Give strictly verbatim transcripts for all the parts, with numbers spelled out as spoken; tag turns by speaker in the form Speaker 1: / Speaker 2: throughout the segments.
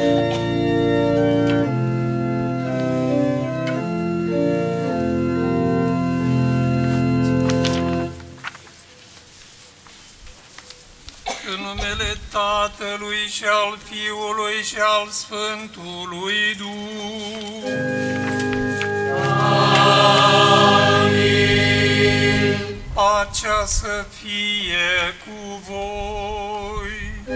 Speaker 1: În numele Tatălui și al Fiului și al Sfântului Duh. Amin. Pacea să fie cu voi.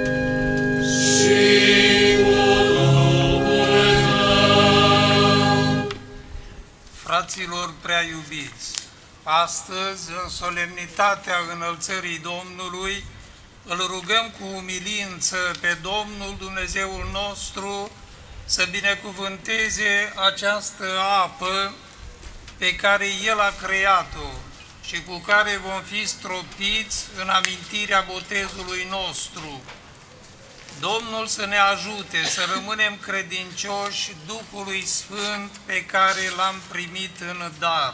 Speaker 1: Și cu Duhul tău. Fraților prea iubiți, astăzi, în solemnitatea înălțării Domnului, îl rugăm cu umilință pe Domnul Dumnezeul nostru să binecuvânteze această apă pe care El a creat-o și cu care vom fi stropiți în amintirea botezului nostru. Domnul să ne ajute să rămânem credincioși Duhului Sfânt pe care L-am primit în dar.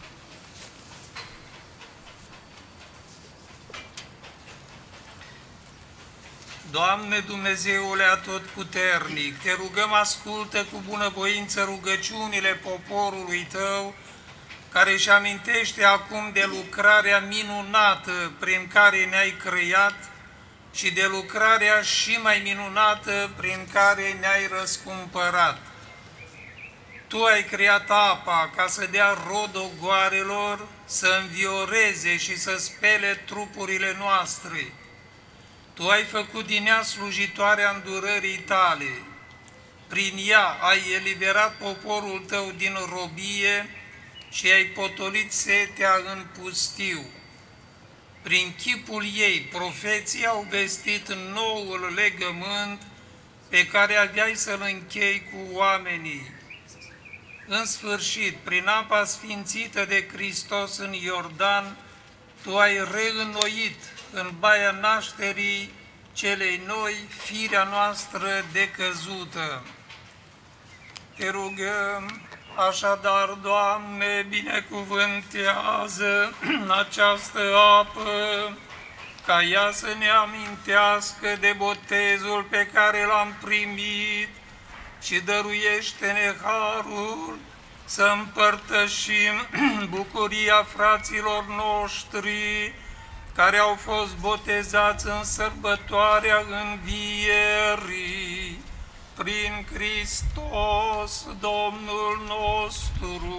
Speaker 1: Doamne Dumnezeule Atotputernic, Te rugăm, ascultă cu bunăvoință rugăciunile poporului Tău, care își amintește acum de lucrarea minunată prin care ne-ai creat și de lucrarea și mai minunată prin care ne-ai răscumpărat. Tu ai creat apa ca să dea rod ogoarelor, să învioreze și să spele trupurile noastre. Tu ai făcut din ea slujitoarea îndurării Tale. Prin ea ai eliberat poporul Tău din robie și ai potolit setea în pustiu. Prin chipul ei, profeții au vestit noul legământ pe care aveai să-l închei cu oamenii. În sfârșit, prin apa sfințită de Hristos în Iordan, Tu ai reînnoit în baia nașterii celei noi, firea noastră decăzută. Te rugăm, așadar, Doamne, binecuvântează această apă, ca ea să ne amintească de botezul pe care l-am primit și dăruiește-ne harul să împărtășim bucuria fraților noștri care au fost botezați în sărbătoarea învierii, prin Hristos Domnul nostru.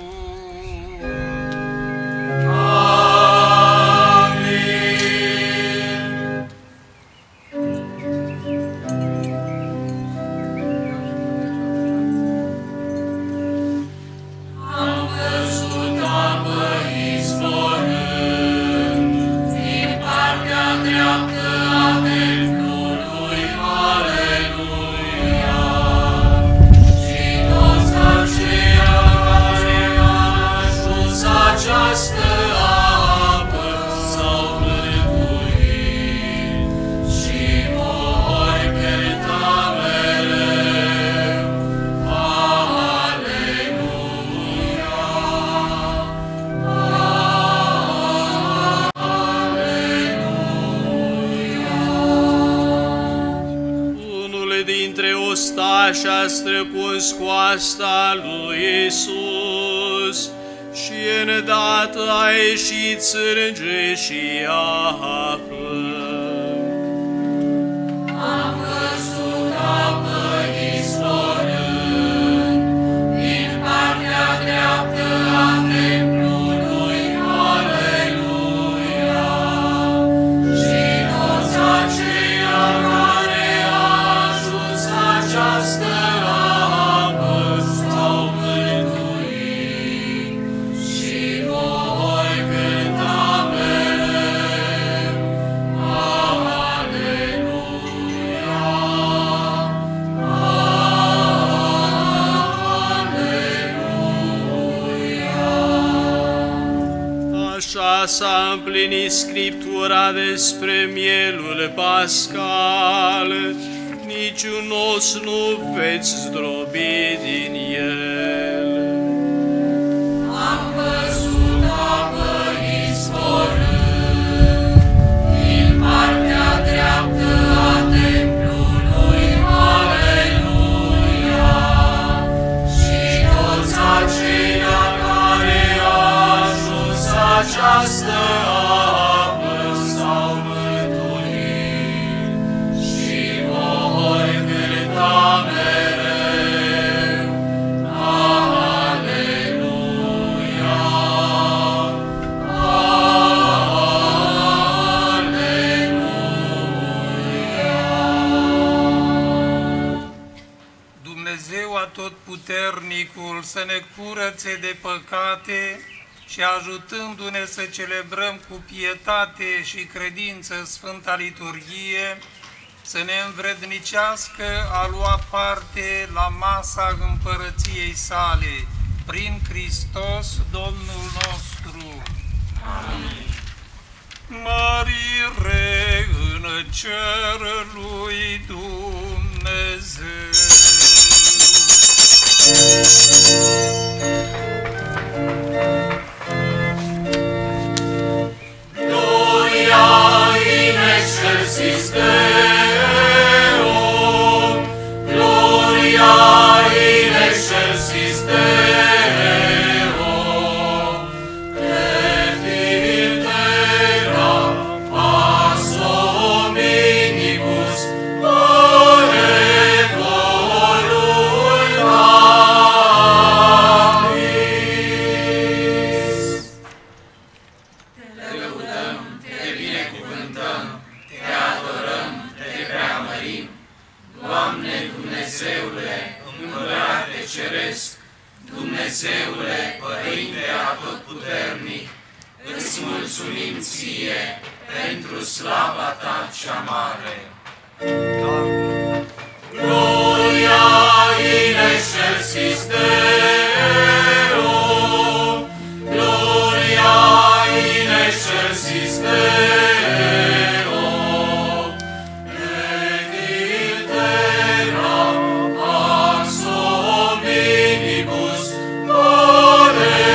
Speaker 1: Amin. Am văzut apă izvorând din partea dreaptă a templului, aleluia, și toți aceia care au ajuns această apă s-au mântuit și vor cânta mereu, aleluia,
Speaker 2: Unul dintre ostași a străpus coasta lui Iisus și îndată a ieșit sânge și apă.
Speaker 1: Am văzut apă izvorând din partea dreaptă a templului, aleluia, și toți aceia care au ajuns această apă s-au mântuit și vor cânta mereu, aleluia, aleluia.
Speaker 2: Așa s-a împlinit Scriptura despre mielul pascal, niciun os nu veți zdrobi din el.
Speaker 1: Am văzut apă izvorând din partea dreaptă a templului, aleluia, Dumnezeu Atotputernicul să ne curățe de păcate și ajutându-ne să celebrăm cu pietate și credință Sfânta Liturghie, să ne învrednicească a lua parte la masa împărăției sale, prin Hristos Domnul nostru. Amin. Mărire în cer lui Dumnezeu.
Speaker 2: Gloria in excelsis Deo, Gloria in excelsis Deo, et intera pax hominibus ore voluntatis. Te lăudăm, te binecuvântăm, te adorăm, te preamărim, Doamne Dumnezeule, Împărate Ceresc, Dumnezeule, Părinte Atotputernic, îți mulțumim Ție pentru slava Ta cea mare. Gloria in excelsis Deo, Gloria in excelsis Deo, et intera pax hominibus ore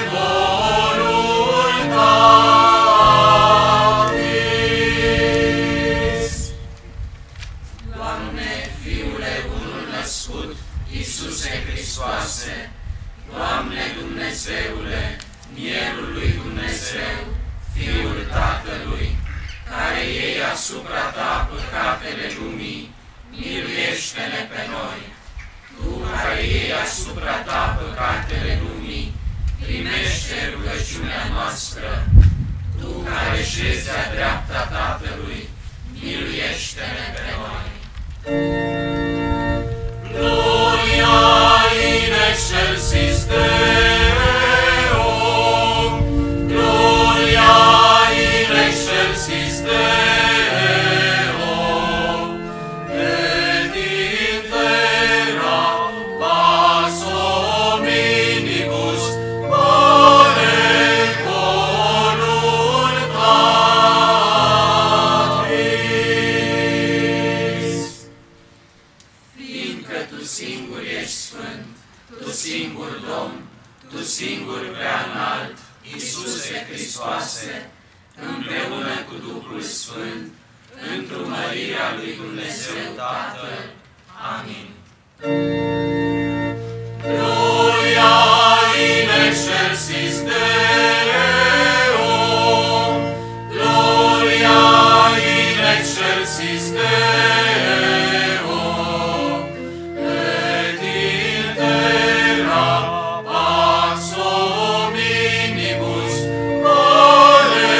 Speaker 2: voluntatis. Doamne, Fiule unul născut, Iisuse Hristoase, Doamne Dumnezeule, Mielul lui Dumnezeu, Fiul Tatălui, care iei asupra Ta păcatele lumii, miluiește-ne pe noi. Tu care iei asupra Ta păcatele lumii, primește rugăciunea noastră. Tu care șezi de-a dreapta Tatălui, miluiește-ne pe noi. Gloria in excelsis Deo, Gloria in excelsis Deo, et intera pax hominibus ore voluntatis. Fiindcă Tu singur ești sfânt, Tu singur Domn, Tu singur prea înalt, Iisuse Hristoase, împreună cu Duhul Sfânt, într-o mărirea lui Dumnezeu Tatăl. Amin. Gloria in excelsis Deo, Gloria in excelsis Deo, et intera pax hominibus ore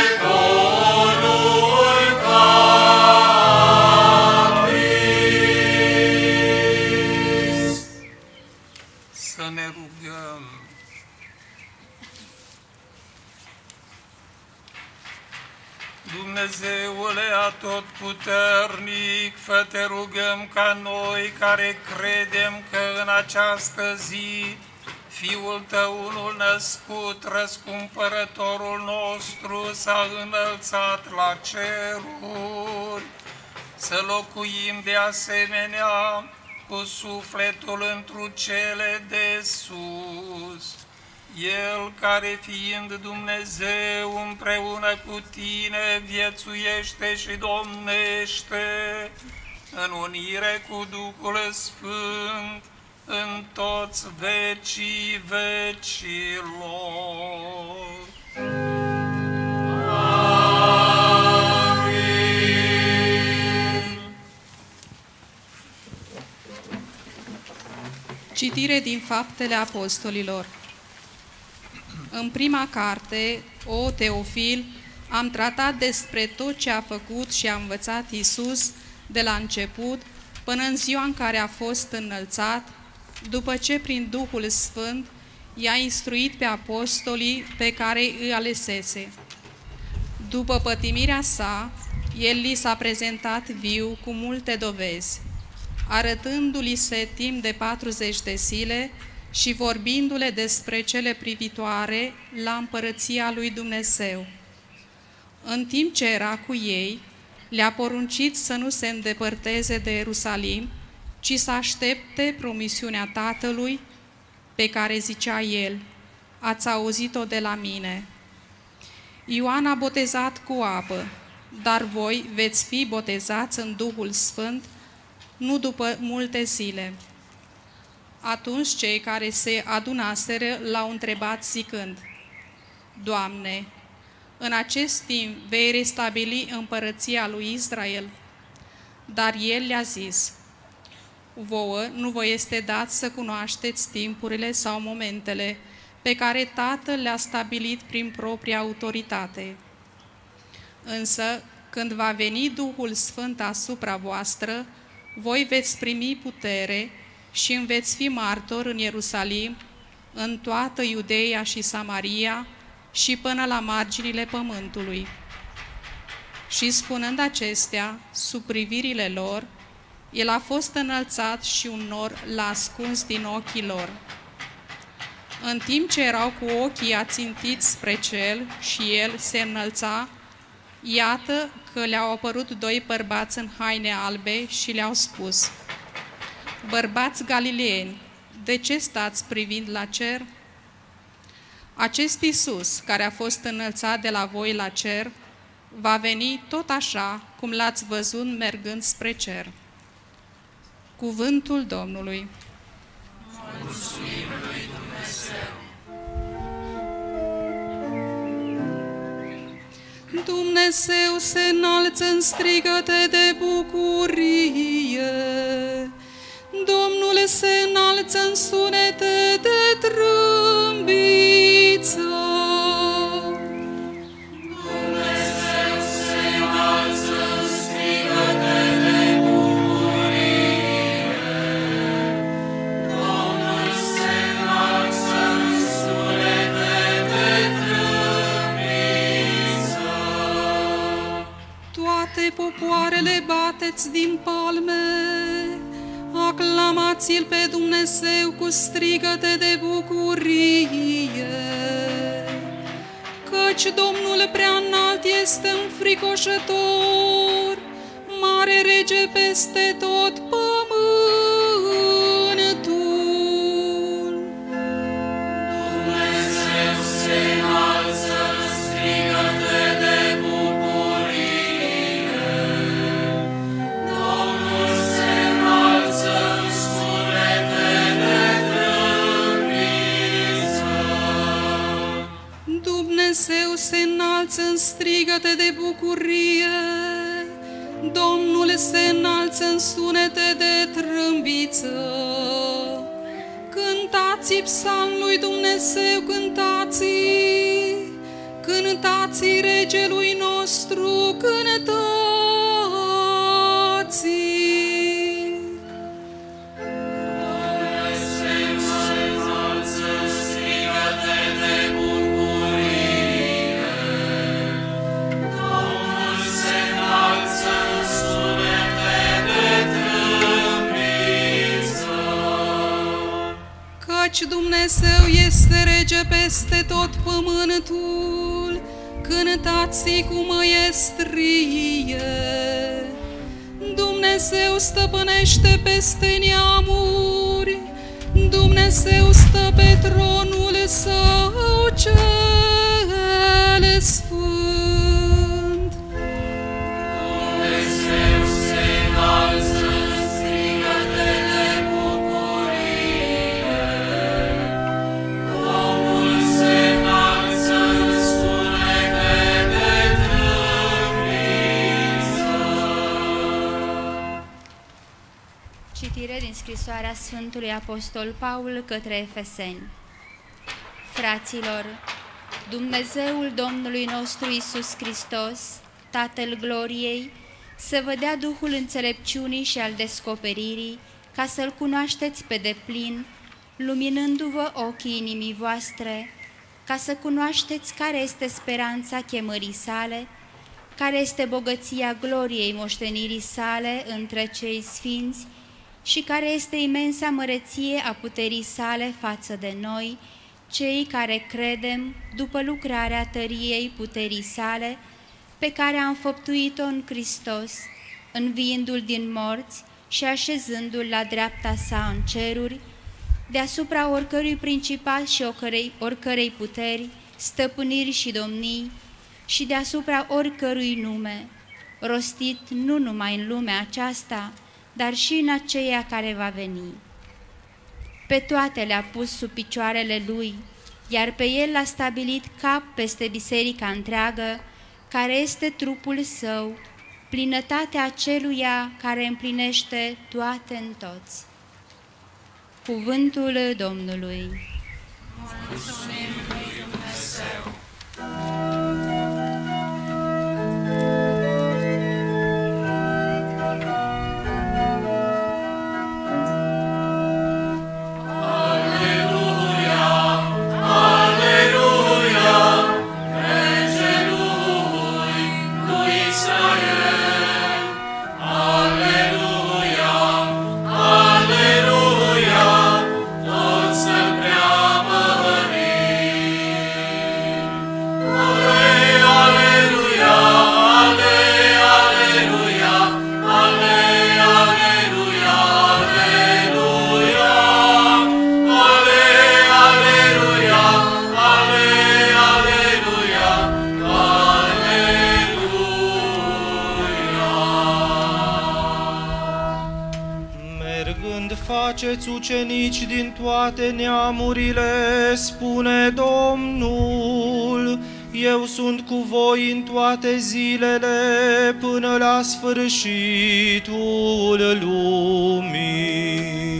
Speaker 2: voluntatis.
Speaker 1: Să ne rugăm. Dumnezeule Atotputernic, fă te rugăm ca noi care credem că în această zi Fiul Tău unul născut, răscumpărătorul nostru, s-a înălțat la ceruri, să locuim de asemenea cu sufletul întru cele de sus. El care fiind Dumnezeu împreună cu Tine viețuiește și domnește în unire cu Duhul Sfânt în toți vecii vecilor. Amin.
Speaker 3: Citire din Faptele Apostolilor. În prima carte, o Teofil, am tratat despre tot ce a făcut și a învățat Iisus de la început până în ziua în care a fost înălțat, după ce prin Duhul Sfânt i-a instruit pe apostolii pe care îi alesese. După pătimirea sa, el li s-a prezentat viu cu multe dovezi, arătându-li se timp de patruzeci de zile și vorbindu-le despre cele privitoare la împărăția lui Dumnezeu. În timp ce era cu ei, le-a poruncit să nu se îndepărteze de Ierusalim, ci să aștepte promisiunea Tatălui, pe care zicea el: ați auzit-o de la mine. Ioan a botezat cu apă, dar voi veți fi botezați în Duhul Sfânt nu după multe zile. Atunci cei care se adunaseră l-au întrebat zicând: Doamne, în acest timp vei restabili împărăția lui Israel? Dar el le-a zis: vouă nu vă este dat să cunoașteți timpurile sau momentele pe care Tatăl le-a stabilit prin propria autoritate. Însă, când va veni Duhul Sfânt asupra voastră, voi veți primi putere și îmi veți fi martori în Ierusalim, în toată Iudeia și Samaria și până la marginile pământului. Și spunând acestea, sub privirile lor, el a fost înălțat și un nor l-a ascuns din ochii lor. În timp ce erau cu ochii ațintiți spre cel și el se înălța, iată că le-au apărut doi bărbați în haine albe și le-au spus: bărbați galileeni, de ce stați privind la cer? Acest Iisus, care a fost înălțat de la voi la cer, va veni tot așa cum l-ați văzut mergând spre cer. Cuvântul Domnului.
Speaker 2: Mulțumim lui Dumnezeu!
Speaker 3: Dumnezeu se înalță în strigăte de bucurie, Domnul se înalță în sunete de trâmbiță.
Speaker 2: Dumnezeu se înalță în strigăte de bucurie, Domnul se înalță în sunete de trâmbiță.
Speaker 3: Toate popoarele bateți din palme, aclamați-l pe Dumnezeu cu strigăte de bucurie, căci Domnul prea înalt este înfricoșător, mare rege peste tot pământul.
Speaker 2: Dumnezeu se înalță în strigăte de bucurie, Domnul se înalță în sunete de trâmbiță.
Speaker 3: Dumnezeu se înalță în strigăte de bucurie, Domnul se înalță în sunete de trâmbiță. Cântați psalm lui Dumnezeu, cântați, cântați regelui nostru, cântați.
Speaker 2: Dumnezeu se înalță în strigăte de bucurie, Domnul se înalță în sunete de trâmbiță.
Speaker 3: Căci Dumnezeu este rege peste tot pământul, cântați cu măiestrie. Dumnezeu stăpânește peste neamuri, Dumnezeu stă pe tronul său cel sfânt.
Speaker 2: Dumnezeu se înalță în strigăte de bucurie, Domnul se înalță în sunete de trâmbiță.
Speaker 4: Citire din scrisoarea Sfântului Apostol Paul către Efeseni. Fraților, Dumnezeul Domnului nostru Iisus Hristos, Tatăl gloriei, să vă dea Duhul înțelepciunii și al descoperirii, ca să-L cunoașteți pe deplin, luminându-vă ochii inimii voastre, ca să cunoașteți care este speranța chemării sale, care este bogăția gloriei moștenirii sale între cei sfinți și care este imensa măreție a puterii sale față de noi, cei care credem după lucrarea tăriei puterii sale, pe care a înfăptuit-o în Hristos, înviindu-L din morți și așezându-L la dreapta sa în ceruri, deasupra oricărui principat și oricărei, oricărei puteri, stăpâniri și domnii, și deasupra oricărui nume, rostit nu numai în lumea aceasta, dar și în aceea care va veni. Pe toate le-a pus sub picioarele Lui, iar pe El l-a stabilit cap peste biserica întreagă, care este trupul Său, plinătatea aceluia care împlinește toate în toți. Cuvântul Domnului.
Speaker 2: Mulțumim lui Dumnezeu!
Speaker 5: Faceți ucenici din toate neamurile, spune Domnul, eu sunt cu voi în toate zilele până la sfârșitul lumii.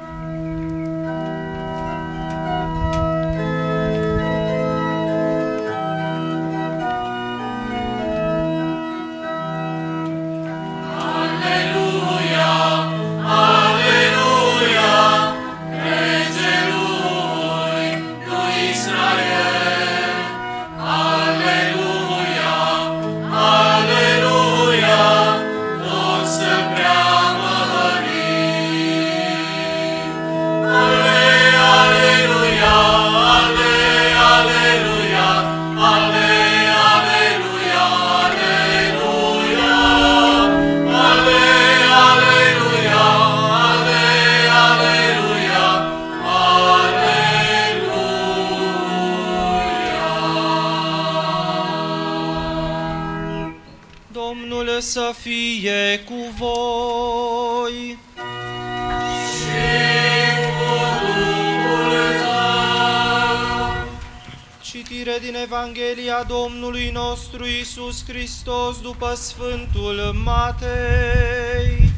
Speaker 5: Să fie cu voi
Speaker 2: și cu Duhul tău.
Speaker 5: Citire din Evanghelia Domnului nostru Iisus Hristos după Sfântul Matei.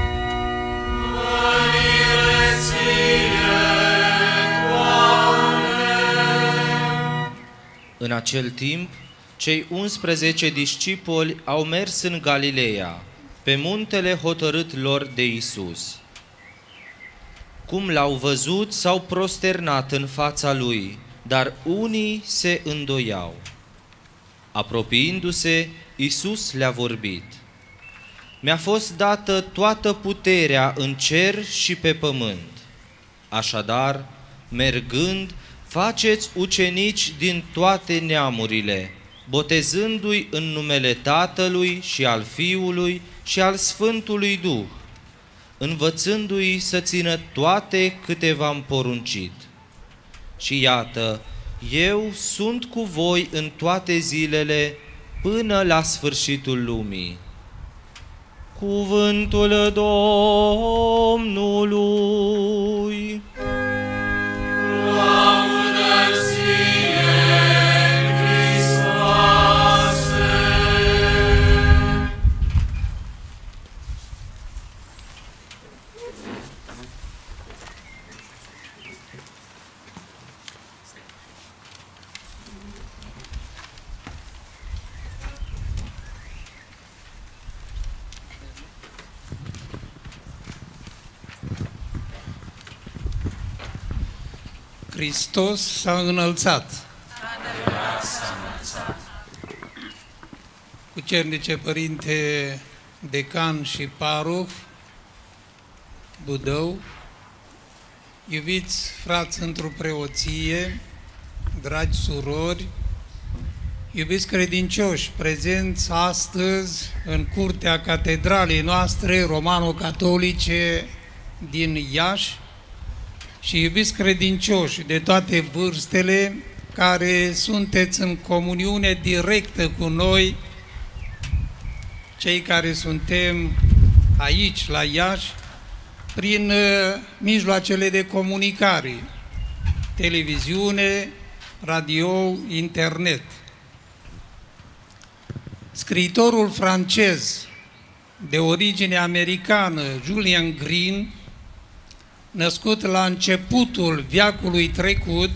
Speaker 2: Mărire ție, Doamne!
Speaker 5: În acel timp, cei unsprezece discipoli au mers în Galileea, pe muntele hotărât lor de Iisus. Cum l-au văzut, s-au prosternat în fața lui, dar unii se îndoiau. Apropiindu-se, Iisus le-a vorbit: Mi-a fost dată toată puterea în cer și pe pământ. Așadar, mergând, faceți ucenici din toate neamurile, botezându-i în numele Tatălui și al Fiului și al Sfântului Duh, învățându-i să țină toate câte v-am poruncit. Și iată, eu sunt cu voi în toate zilele până la sfârșitul lumii. Cuvântul Domnului.
Speaker 1: Hristos s-a înălțat.
Speaker 2: Adevărat s-a înălțat.
Speaker 1: Cucernice Părinte Decan și Paroh Budău, iubiți frați într-o preoție, dragi surori, iubiți credincioși, prezenți astăzi în curtea catedralei noastre romano-catolice din Iași și iubiți credincioși de toate vârstele care sunteți în comuniune directă cu noi, cei care suntem aici la Iași, prin mijloacele de comunicare, televiziune, radio, internet. Scriitorul francez de origine americană, Julian Green, născut la începutul veacului trecut,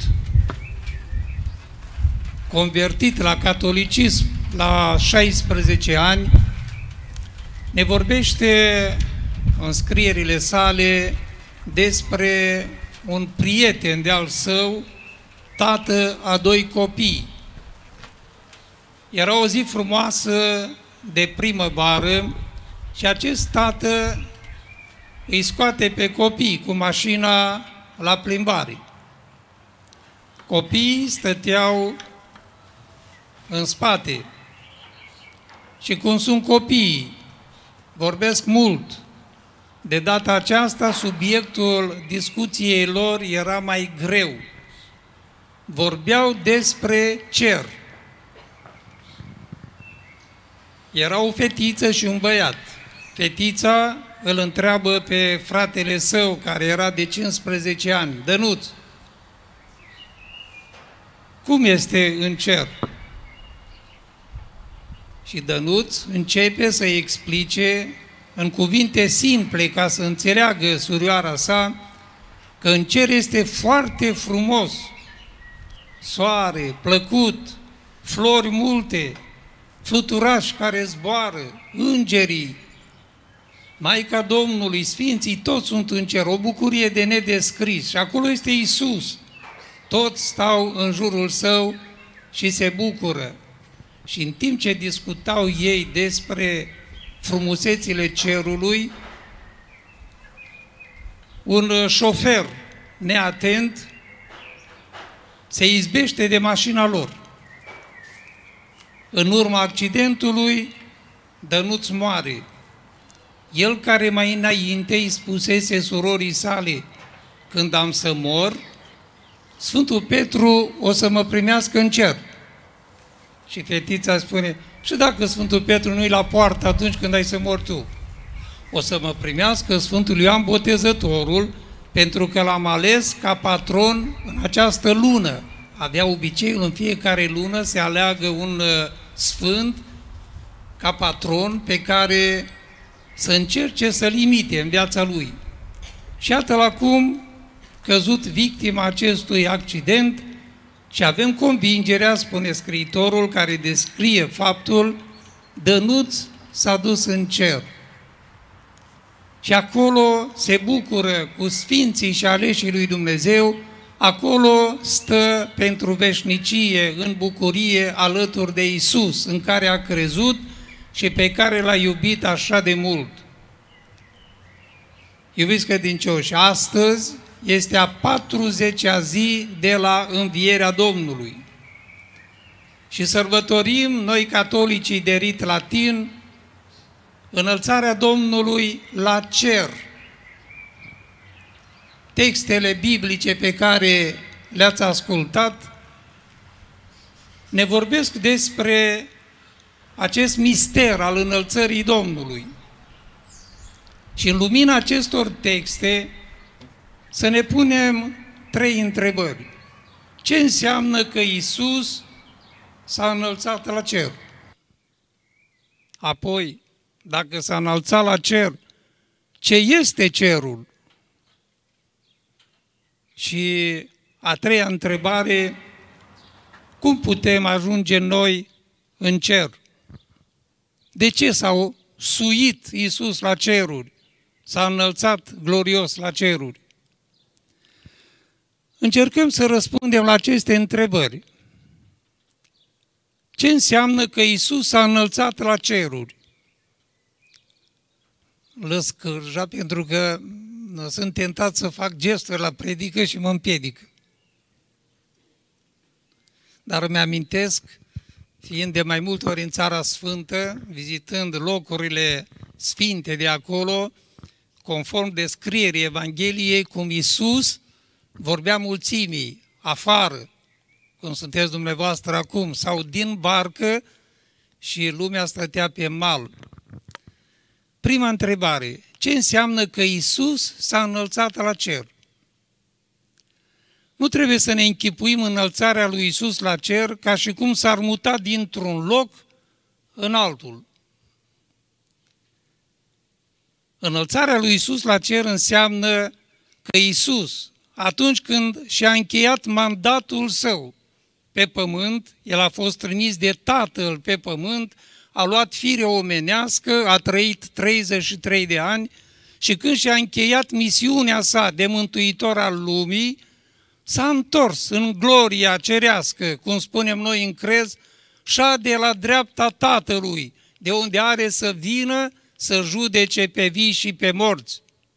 Speaker 1: convertit la catolicism la șaisprezece ani, ne vorbește în scrierile sale despre un prieten de-al său, tată a doi copii. Era o zi frumoasă de primăvară și acest tată îi scoate pe copii cu mașina la plimbare. Copiii stăteau în spate și cum sunt copiii, vorbesc mult. De data aceasta, subiectul discuției lor era mai greu. Vorbeau despre cer. Era o fetiță și un băiat. Fetița îl întreabă pe fratele său, care era de cincisprezece ani, Dănuț, cum este în cer? Și Dănuț începe să-i explice în cuvinte simple, ca să înțeleagă surioara sa, că în cer este foarte frumos, soare, plăcut, flori multe, fluturași care zboară, îngerii, Maica Domnului, Sfinții, toți sunt în cer, o bucurie de nedescris. Și acolo este Iisus. Toți stau în jurul său și se bucură. Și în timp ce discutau ei despre frumusețile cerului, un șofer neatent se izbește de mașina lor. În urma accidentului, Dănuț moare. El care mai înainte îi spusese surorii sale, când am să mor, Sfântul Petru o să mă primească în cer. Și fetița spune, și dacă Sfântul Petru nu-i la poartă atunci când ai să mori tu? O să mă primească Sfântul Ioan Botezătorul, pentru că l-am ales ca patron în această lună. Avea obiceiul în fiecare lună să aleagă un sfânt ca patron pe care să încerce să-l imite în viața lui. Și iată-l acum căzut victima acestui accident și avem convingerea, spune scriitorul care descrie faptul, Dănuț s-a dus în cer. Și acolo se bucură cu sfinții și aleșii lui Dumnezeu, acolo stă pentru veșnicie, în bucurie, alături de Iisus, în care a crezut și pe care l-a iubit așa de mult. Iubiți credincioși, astăzi este a patruzecea zi de la învierea Domnului și sărbătorim noi catolicii de rit latin înălțarea Domnului la cer. Textele biblice pe care le-ați ascultat ne vorbesc despre acest mister al înălțării Domnului. Și în lumina acestor texte să ne punem trei întrebări. Ce înseamnă că Iisus s-a înălțat la cer? Apoi, dacă s-a înălțat la cer, ce este cerul? Și a treia întrebare, cum putem ajunge noi în cer? De ce s-a suit Iisus la ceruri? S-a înălțat glorios la ceruri? Încercăm să răspundem la aceste întrebări. Ce înseamnă că Iisus s-a înălțat la ceruri? Lăscârja, pentru că sunt tentat să fac gesturi la predică și mă împiedică. Dar îmi amintesc, fiind de mai multe ori în Țara Sfântă, vizitând locurile sfinte de acolo, conform descrierii Evangheliei, cum Iisus vorbea mulțimii, afară, cum sunteți dumneavoastră acum, sau din barcă și lumea stătea pe mal. Prima întrebare, ce înseamnă că Iisus s-a înălțat la cer? Nu trebuie să ne închipuim înălțarea lui Iisus la cer ca și cum s-ar muta dintr-un loc în altul. Înălțarea lui Iisus la cer înseamnă că Iisus, atunci când și-a încheiat mandatul său pe pământ, el a fost trimis de Tatăl pe pământ, a luat fire omenească, a trăit treizeci și trei de ani și când și-a încheiat misiunea sa de mântuitor al lumii, s-a întors în gloria cerească, cum spunem noi în crez, șade la dreapta Tatălui, de unde are să vină să judece pe vii și pe morți.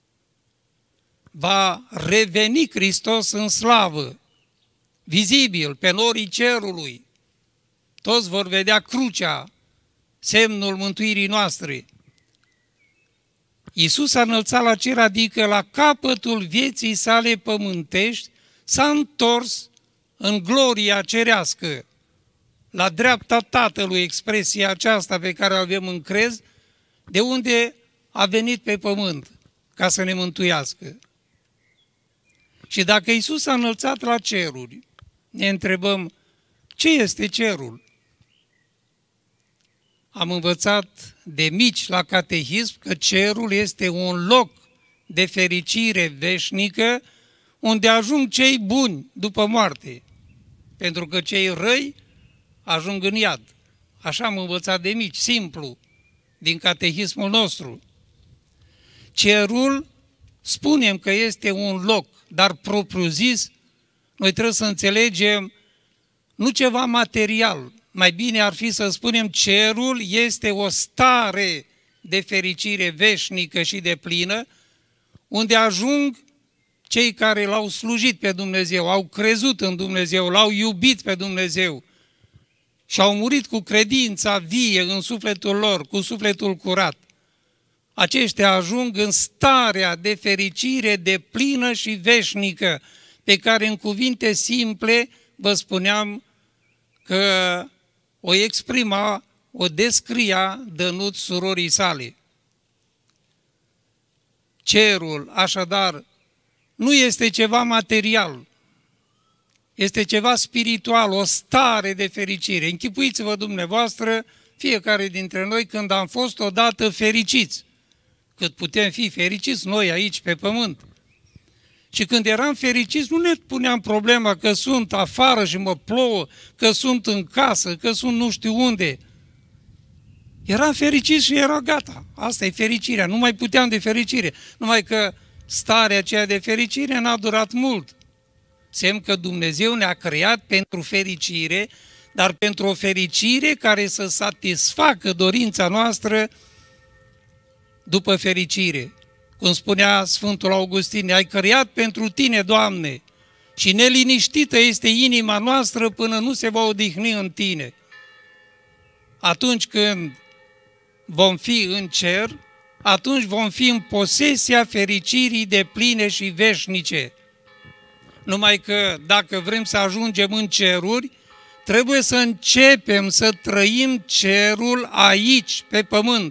Speaker 1: Va reveni Hristos în slavă, vizibil, pe norii cerului. Toți vor vedea crucea, semnul mântuirii noastre. Iisus a înălțat la cer, adică la capătul vieții sale pământești, s-a întors în gloria cerească, la dreapta Tatălui, expresia aceasta pe care o avem în crez, de unde a venit pe pământ ca să ne mântuiască. Și dacă Iisus s-a înălțat la ceruri, ne întrebăm, ce este cerul? Am învățat de mici la catehism că cerul este un loc de fericire veșnică unde ajung cei buni după moarte, pentru că cei răi ajung în iad. Așa am învățat de mici, simplu, din catehismul nostru. Cerul, spunem că este un loc, dar propriu-zis, noi trebuie să înțelegem nu ceva material. Mai bine ar fi să spunem cerul este o stare de fericire veșnică și deplină, unde ajung cei care l-au slujit pe Dumnezeu, au crezut în Dumnezeu, l-au iubit pe Dumnezeu și au murit cu credința vie în sufletul lor, cu sufletul curat. Aceștia ajung în starea de fericire deplină și veșnică, pe care în cuvinte simple vă spuneam că o exprima, o descria Dănuț surorii sale. Cerul, așadar, nu este ceva material, este ceva spiritual, o stare de fericire. Închipuiți-vă dumneavoastră, fiecare dintre noi, când am fost odată fericiți, cât putem fi fericiți noi aici pe pământ. Și când eram fericiți, nu ne puneam problema că sunt afară și mă plouă, că sunt în casă, că sunt nu știu unde. Eram fericit și era gata. Asta e fericirea. Nu mai puteam de fericire. Numai că starea aceea de fericire n-a durat mult. Semn că Dumnezeu ne-a creat pentru fericire, dar pentru o fericire care să satisfacă dorința noastră după fericire. Cum spunea Sfântul Augustin, ai creat pentru tine, Doamne, și neliniștită este inima noastră până nu se va odihni în tine. Atunci când vom fi în cer, atunci vom fi în posesia fericirii depline și veșnice. Numai că dacă vrem să ajungem în ceruri, trebuie să începem să trăim cerul aici, pe pământ.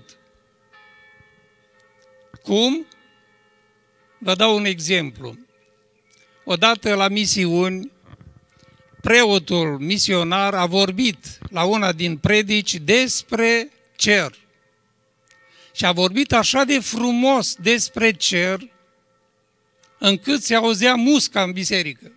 Speaker 1: Cum? Vă dau un exemplu. Odată la misiuni, preotul misionar a vorbit la una din predici despre cer. Și a vorbit așa de frumos despre cer, încât se auzea musca în biserică.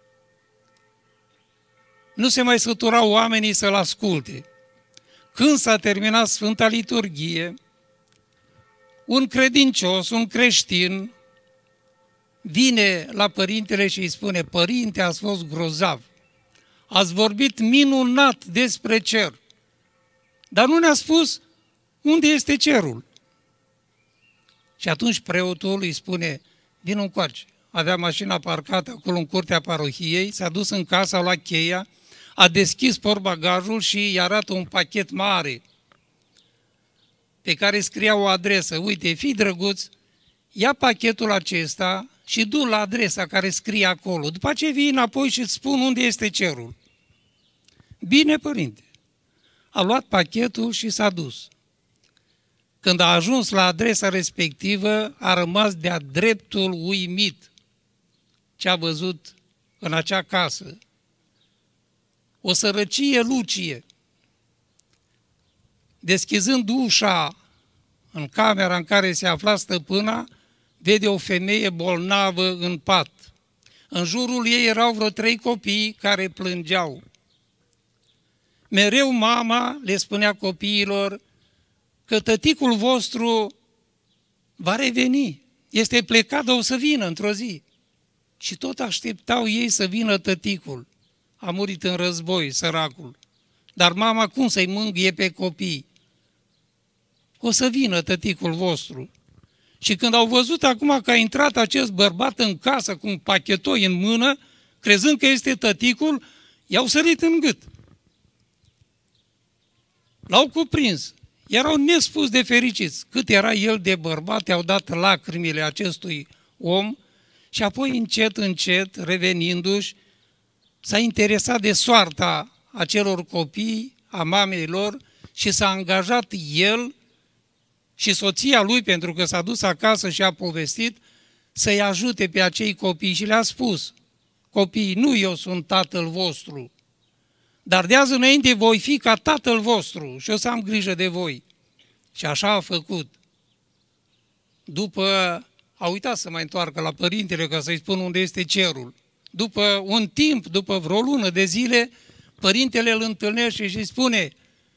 Speaker 1: Nu se mai săturau oamenii să-l asculte. Când s-a terminat Sfânta Liturghie, un credincios, un creștin, vine la părintele și îi spune: părinte, ați fost grozav, ați vorbit minunat despre cer, dar nu ne-a spus unde este cerul. Și atunci preotul îi spune: vin încoace. Avea mașina parcată acolo în curtea parohiei, s-a dus în casă, a luat cheia, a deschis portbagajul și îi arată un pachet mare pe care scria o adresă. Uite, fii drăguț, ia pachetul acesta și du la adresa care scrie acolo. După ce vii înapoi și îți spun unde este cerul. Bine, părinte. A luat pachetul și s-a dus. Când a ajuns la adresa respectivă, a rămas de-a dreptul uimit ce a văzut în acea casă. O sărăcie lucie. Deschizând ușa în camera în care se afla stăpâna, vede o femeie bolnavă în pat. În jurul ei erau vreo trei copii care plângeau. Mereu mama le spunea copiilor că tăticul vostru va reveni, este plecat, dar o să vină într-o zi. Și tot așteptau ei să vină tăticul. A murit în război, săracul. Dar mama cum să-i mângâie pe copii? O să vină tăticul vostru. Și când au văzut acum că a intrat acest bărbat în casă cu un pachetoi în mână, crezând că este tăticul, i-au sărit în gât. L-au cuprins. Erau nespus de fericiți. Cât era el de bărbat, i-au dat lacrimile acestui om și apoi încet, încet, revenindu-și, s-a interesat de soarta acelor copii, a mamei lor și s-a angajat el și soția lui, pentru că s-a dus acasă și a povestit, să-i ajute pe acei copii și le-a spus: copiii, nu eu sunt tatăl vostru, dar de azi înainte voi fi ca tatăl vostru și o să am grijă de voi. Și așa a făcut. După, a uitat să mai întoarcă la părintele ca să-i spun unde este cerul. După un timp, după vreo lună de zile, părintele îl întâlnește și îi spune: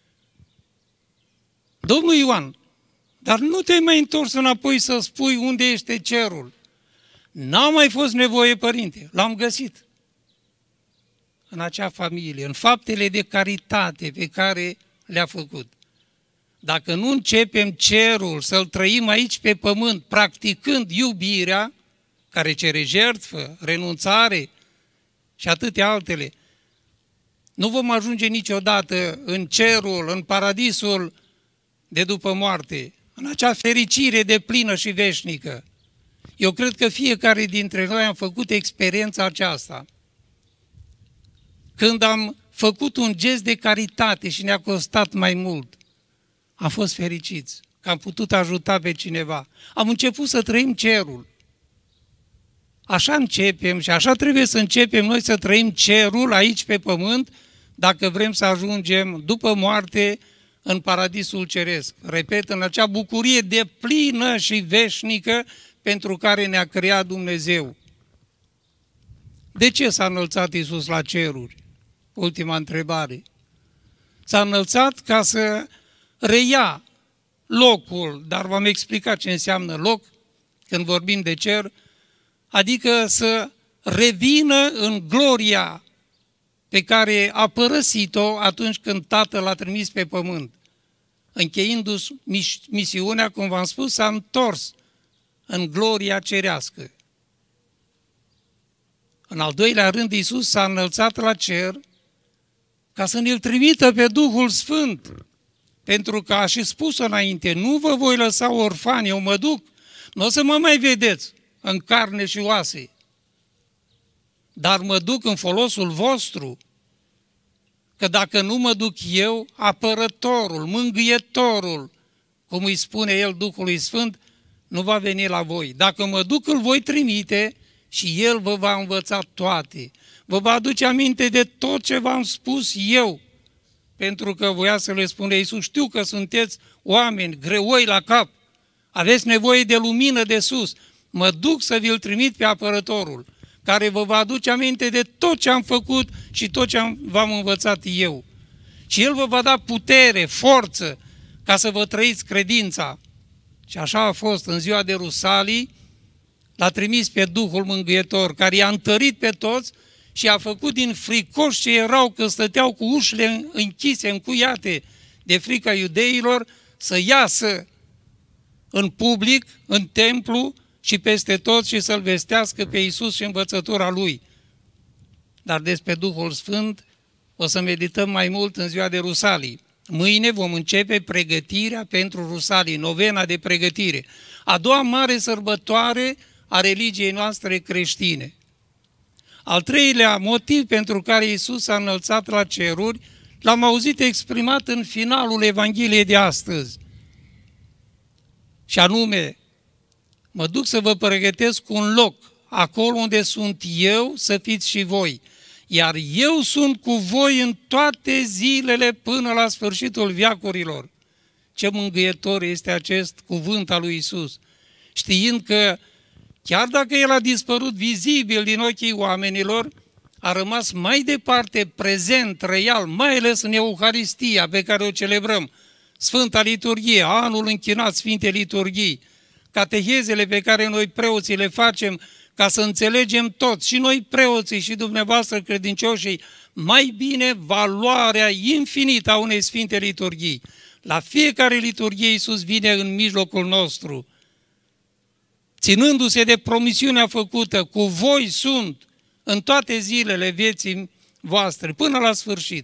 Speaker 1: domnul Ioan, dar nu te-ai mai întors înapoi să spui unde este cerul? N-a mai fost nevoie, părinte, l-am găsit. În acea familie, în faptele de caritate pe care le-a făcut. Dacă nu începem cerul să-l trăim aici pe pământ, practicând iubirea, care cere jertfă, renunțare și atâtea altele, nu vom ajunge niciodată în cerul, în paradisul de după moarte, în acea fericire deplină și veșnică. Eu cred că fiecare dintre noi am făcut experiența aceasta. Când am făcut un gest de caritate și ne-a costat mai mult, am fost fericiți că am putut ajuta pe cineva. Am început să trăim cerul. Așa începem și așa trebuie să începem noi să trăim cerul aici pe pământ, dacă vrem să ajungem după moarte în paradisul ceresc. Repet, în acea bucurie deplină și veșnică pentru care ne-a creat Dumnezeu. De ce s-a înălțat Iisus la ceruri? Ultima întrebare. S-a înălțat ca să reia locul, dar v-am explicat ce înseamnă loc când vorbim de cer, adică să revină în gloria pe care a părăsit-o atunci când Tatăl l-a trimis pe pământ. Încheindu-și misiunea, cum v-am spus, s-a întors în gloria cerească. În al doilea rând, Iisus s-a înălțat la cer ca să ne-L trimită pe Duhul Sfânt, pentru că a și spus înainte: nu vă voi lăsa orfani, eu mă duc, nu o să mă mai vedeți în carne și oase, dar mă duc în folosul vostru, că dacă nu mă duc eu, apărătorul, mângâietorul, cum îi spune el Duhului Sfânt, nu va veni la voi. Dacă mă duc, îl voi trimite și el vă va învăța toate. Vă va aduce aminte de tot ce v-am spus eu, pentru că voia să le spune Iisus: știu că sunteți oameni greoi la cap, aveți nevoie de lumină de sus, mă duc să vi-l trimit pe apărătorul, care vă va aduce aminte de tot ce am făcut și tot ce v-am învățat eu. Și el vă va da putere, forță, ca să vă trăiți credința. Și așa a fost în ziua de Rusalii, L-a trimis pe Duhul Mângâietor, care i-a întărit pe toți și a făcut din fricoși ce erau, că stăteau cu ușile închise, încuiate de frica iudeilor, să iasă în public, în templu și peste tot și să-L vestească pe Iisus și învățătura Lui. Dar despre Duhul Sfânt o să medităm mai mult în ziua de Rusalii. Mâine vom începe pregătirea pentru Rusalii, novena de pregătire, a doua mare sărbătoare a religiei noastre creștine. Al treilea motiv pentru care Iisus s-a înălțat la ceruri, l-am auzit exprimat în finalul Evangheliei de astăzi. Și anume, mă duc să vă pregătesc un loc, acolo unde sunt eu, să fiți și voi. Iar eu sunt cu voi în toate zilele până la sfârșitul veacurilor. Ce mângâietor este acest cuvânt al lui Iisus, știind că chiar dacă El a dispărut vizibil din ochii oamenilor, a rămas mai departe prezent, real, mai ales în Euharistia pe care o celebrăm, Sfânta Liturghie, anul închinat Sfinte Liturghii, catehezele pe care noi preoții le facem ca să înțelegem toți, și noi preoții și dumneavoastră credincioșii, mai bine valoarea infinită a unei Sfinte Liturghii. La fiecare liturghie Iisus vine în mijlocul nostru, ținându-se de promisiunea făcută, cu voi sunt în toate zilele vieții voastre, până la sfârșit.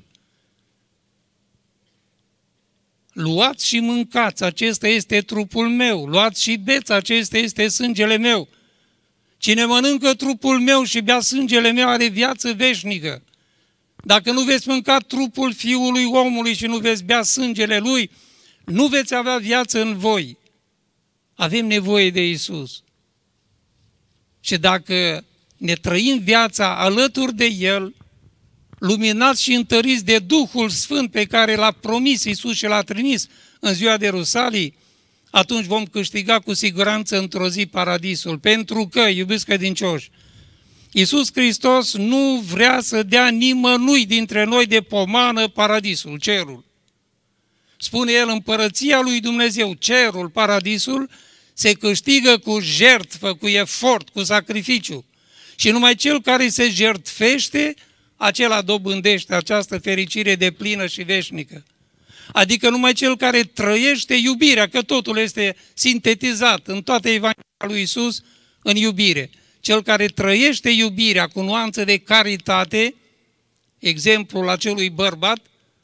Speaker 1: Luați și mâncați, acesta este trupul meu, luați și beți, acesta este sângele meu. Cine mănâncă trupul meu și bea sângele meu are viață veșnică. Dacă nu veți mânca trupul Fiului omului și nu veți bea sângele Lui, nu veți avea viață în voi. Avem nevoie de Iisus. Și dacă ne trăim viața alături de El, luminați și întăriți de Duhul Sfânt pe care L-a promis Iisus și L-a trimis în ziua de Rusalii, atunci vom câștiga cu siguranță într-o zi paradisul. Pentru că, iubiți credincioși, Iisus Hristos nu vrea să dea nimănui dintre noi de pomană paradisul, cerul. Spune El, împărăția lui Dumnezeu, cerul, paradisul, se câștigă cu jertfă, cu efort, cu sacrificiu. Și numai cel care se jertfește, acela dobândește această fericire deplină și veșnică. Adică numai cel care trăiește iubirea, că totul este sintetizat în toată Evanghelia lui Iisus în iubire. Cel care trăiește iubirea cu nuanță de caritate, exemplul acelui bărbat,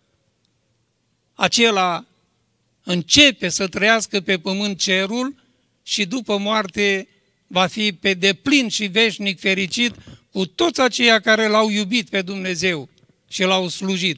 Speaker 1: acela începe să trăiască pe pământ cerul și după moarte va fi pe deplin și veșnic fericit cu toți aceia care L-au iubit pe Dumnezeu și L-au slujit.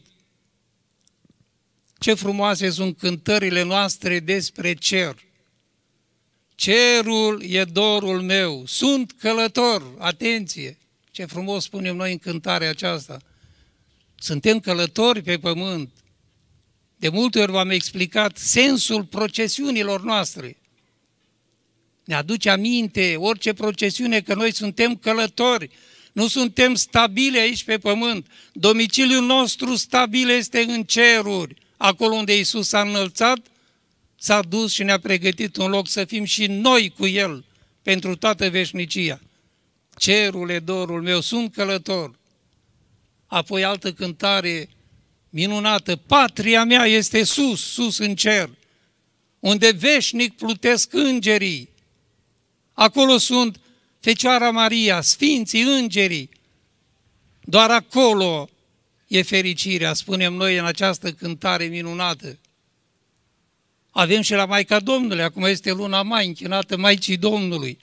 Speaker 1: Ce frumoase sunt cântările noastre despre cer. Cerul e dorul meu, sunt călător, atenție, ce frumos spunem noi în cântarea aceasta. Suntem călători pe pământ. De multe ori v-am explicat sensul procesiunilor noastre. Ne aduce aminte orice procesiune că noi suntem călători, nu suntem stabili aici pe pământ. Domiciliul nostru stabil este în ceruri. Acolo unde Iisus s-a înălțat, s-a dus și ne-a pregătit un loc să fim și noi cu El pentru toată veșnicia. Cerul e dorul meu, sunt călător. Apoi altă cântare minunată, patria mea este sus, sus în cer, unde veșnic plutesc îngerii. Acolo sunt Fecioara Maria, Sfinții, Îngerii. Doar acolo e fericirea, spunem noi în această cântare minunată. Avem și la Maica Domnului, acum este luna mai, închinată Maicii Domnului.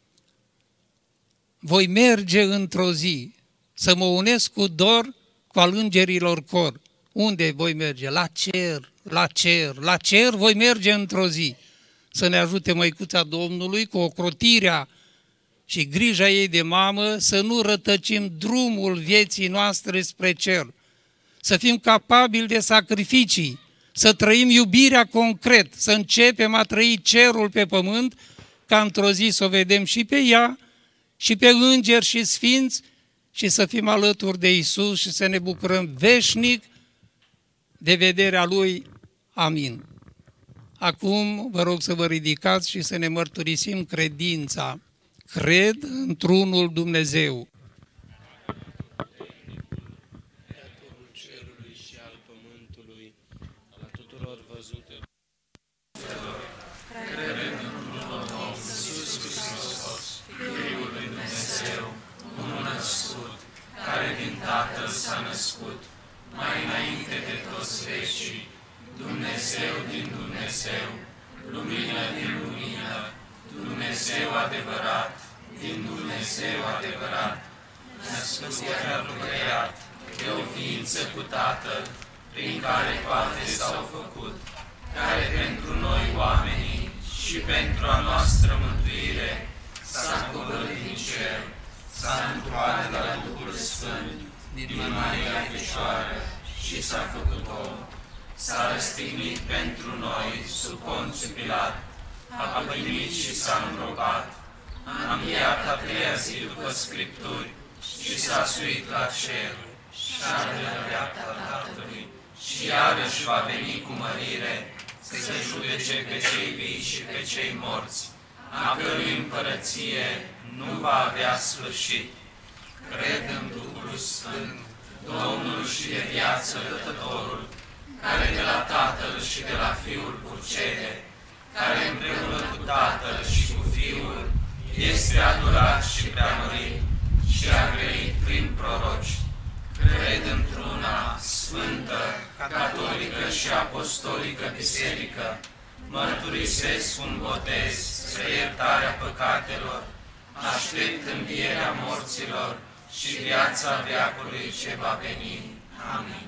Speaker 1: Voi merge într-o zi să mă unesc cu dor cu al îngerilor cor. Unde voi merge? La cer, la cer, la cer voi merge într-o zi. Să ne ajute Măicuța Domnului cu ocrotirea și grija ei de mamă să nu rătăcim drumul vieții noastre spre cer. Să fim capabili de sacrificii, să trăim iubirea concret, să începem a trăi cerul pe pământ, ca într-o zi să o vedem și pe ea, și pe îngeri și sfinți, și să fim alături de Iisus și să ne bucurăm veșnic de vederea Lui. Amin. Acum vă rog să vă ridicați și să ne mărturisim credința Cred într-unul Dumnezeu,
Speaker 5: Creatorul cerului și al pământului, al tuturor văzute.
Speaker 2: Cred într-unul Domnul Iisus Hristos, Fiul lui Dumnezeu, unul născut, care din Tatăl s-a născut, mai înainte de toți vecii, Dumnezeu din Dumnezeu, lumină din lumină, Dumnezeu adevărat, din Dumnezeu adevărat, născut chiar nu creat, de o ființă cu Tatăl, prin care toate s-au făcut, care pentru noi oamenii și pentru a noastră mântuire s-a coborât din cer, s-a întruat de la Duhul Sfânt, din Maria Fecioară și s-a făcut om. S-a răstignit pentru noi sub Ponțiu Pilat, a pătimit și s-a îngropat, a înviat a treia zi după Scripturi și s-a suit la cer și are la dreapta Tatălui și iarăși va veni cu mărire să judece pe cei vii și pe cei morți, a cărui împărăție nu va avea sfârșit. Cred în Duhul Sfânt, Domnul și de viață Dătătorul, care de la Tatăl și de la Fiul purcede, care împreună cu Tatăl și cu Fiul este adorat și preamărit și a grăit prin proroci. Cred într-una sfântă, catolică și apostolică biserică, mărturisesc un botez spre iertarea păcatelor, aștept învierea morților și viața veacului ce va veni. Amin.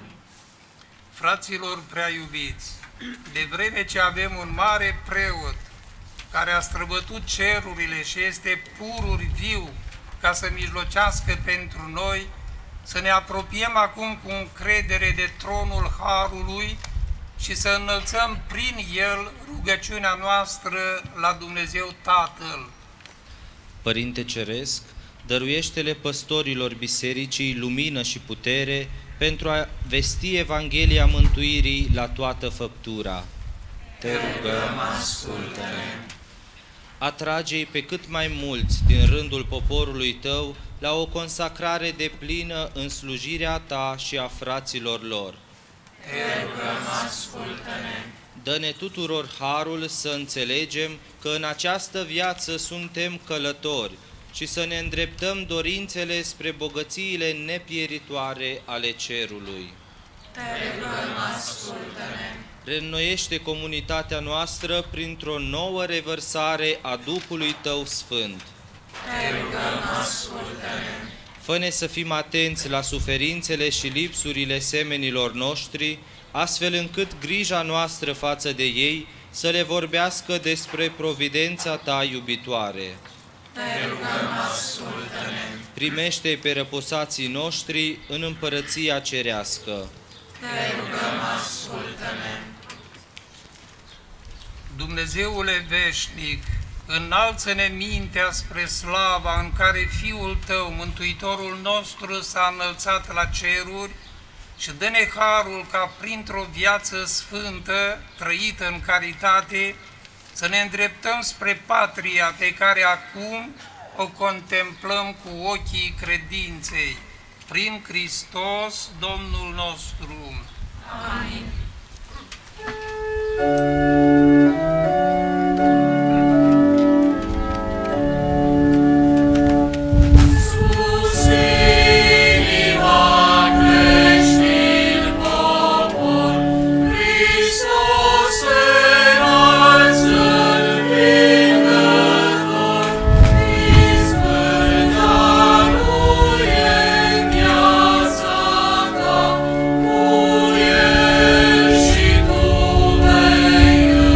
Speaker 1: Fraților prea iubiți, de vreme ce avem un mare preot care a străbătut cerurile și este pururi viu ca să mijlocească pentru noi, să ne apropiem acum cu încredere de tronul Harului și să înălțăm prin el rugăciunea noastră la Dumnezeu Tatăl.
Speaker 5: Părinte Ceresc, dăruiește-le păstorilor bisericii lumină și putere pentru a vesti Evanghelia mântuirii la toată făptura. Te rugăm,
Speaker 2: ascultă-ne!
Speaker 5: Atrage-i pe cât mai mulți din rândul poporului tău la o consacrare deplină în slujirea ta și a fraților lor.
Speaker 2: Te rugăm, ascultă-ne!
Speaker 5: Dă-ne tuturor harul să înțelegem că în această viață suntem călători și să ne îndreptăm dorințele spre bogățiile nepieritoare ale cerului.
Speaker 2: Te rugăm, ascultă-ne!
Speaker 5: Reînnoiește comunitatea noastră printr-o nouă revărsare a Duhului Tău Sfânt.
Speaker 2: Te rugăm, ascultă-ne!
Speaker 5: Fă-ne să fim atenți la suferințele și lipsurile semenilor noștri, astfel încât grija noastră față de ei să le vorbească despre providența Ta iubitoare.
Speaker 2: Te rugăm, ascultă-ne!
Speaker 5: Primește pe răposații noștri în împărăția cerească.
Speaker 2: Te rugăm, ascultă-ne!
Speaker 1: Dumnezeule veșnic, înalță-ne mintea spre slava în care Fiul Tău, Mântuitorul nostru, s-a înălțat la ceruri și dă-ne harul ca printr-o viață sfântă, trăită în caritate, să ne îndreptăm spre patria pe care acum o contemplăm cu ochii credinței, prin Hristos Domnul nostru.
Speaker 2: Amin.
Speaker 6: You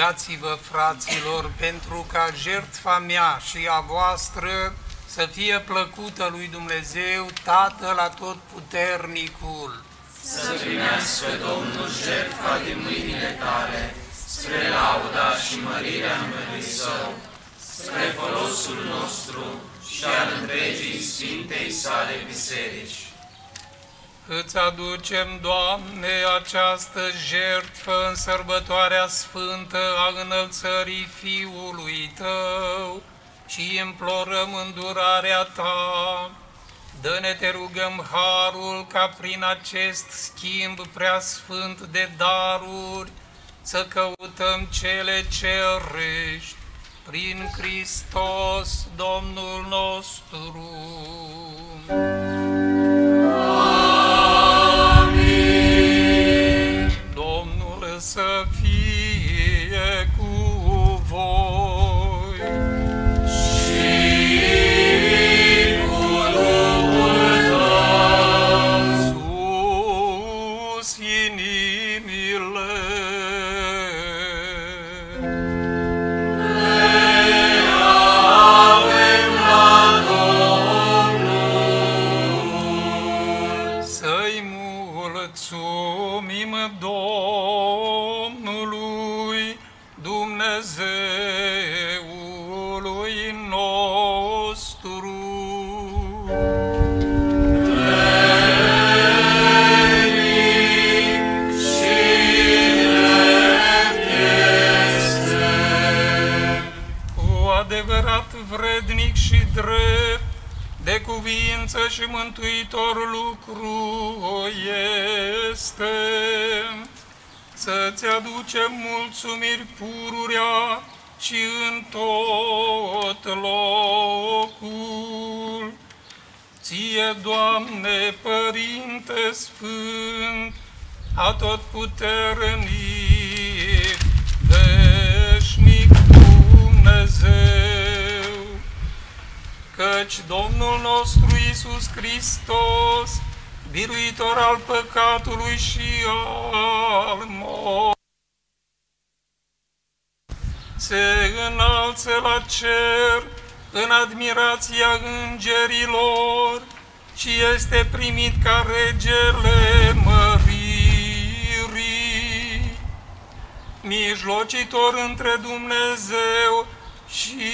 Speaker 1: Rugați-vă, fraților, pentru ca jertfa mea și a voastră să fie plăcută lui Dumnezeu, Tatăl Atotputernicul.
Speaker 2: Să primească Domnul jertfa din mâinile tale, spre lauda și mărirea numelui Său, spre folosul nostru și al întregii Sfintei sale biserici.
Speaker 1: Îți aducem, Doamne, această jertfă în sărbătoarea sfântă a înălțării Fiului Tău și implorăm îndurarea Ta. Dă-ne, te rugăm, harul ca prin acest schimb preasfânt de daruri să căutăm cele cerești prin Hristos Domnul nostru. Amin. Domnul să fie cu voi. Și cu Duhul tău. Sus inimile. Mulțumim Domnului Dumnezeului nostru. Vrednic și drept este. Cu adevărat vrednic și drept, de cuvință și mântuitor lucru este să-ți aducem mulțumiri pururea și în tot locul. Ție, Doamne, Părinte Sfânt, atotputernic, veșnic Dumnezeu, căci Domnul nostru Iisus Hristos, biruitor al păcatului și al morții, se înalță la cer în admirația îngerilor și este primit ca regele măririi, mijlocitor între Dumnezeu și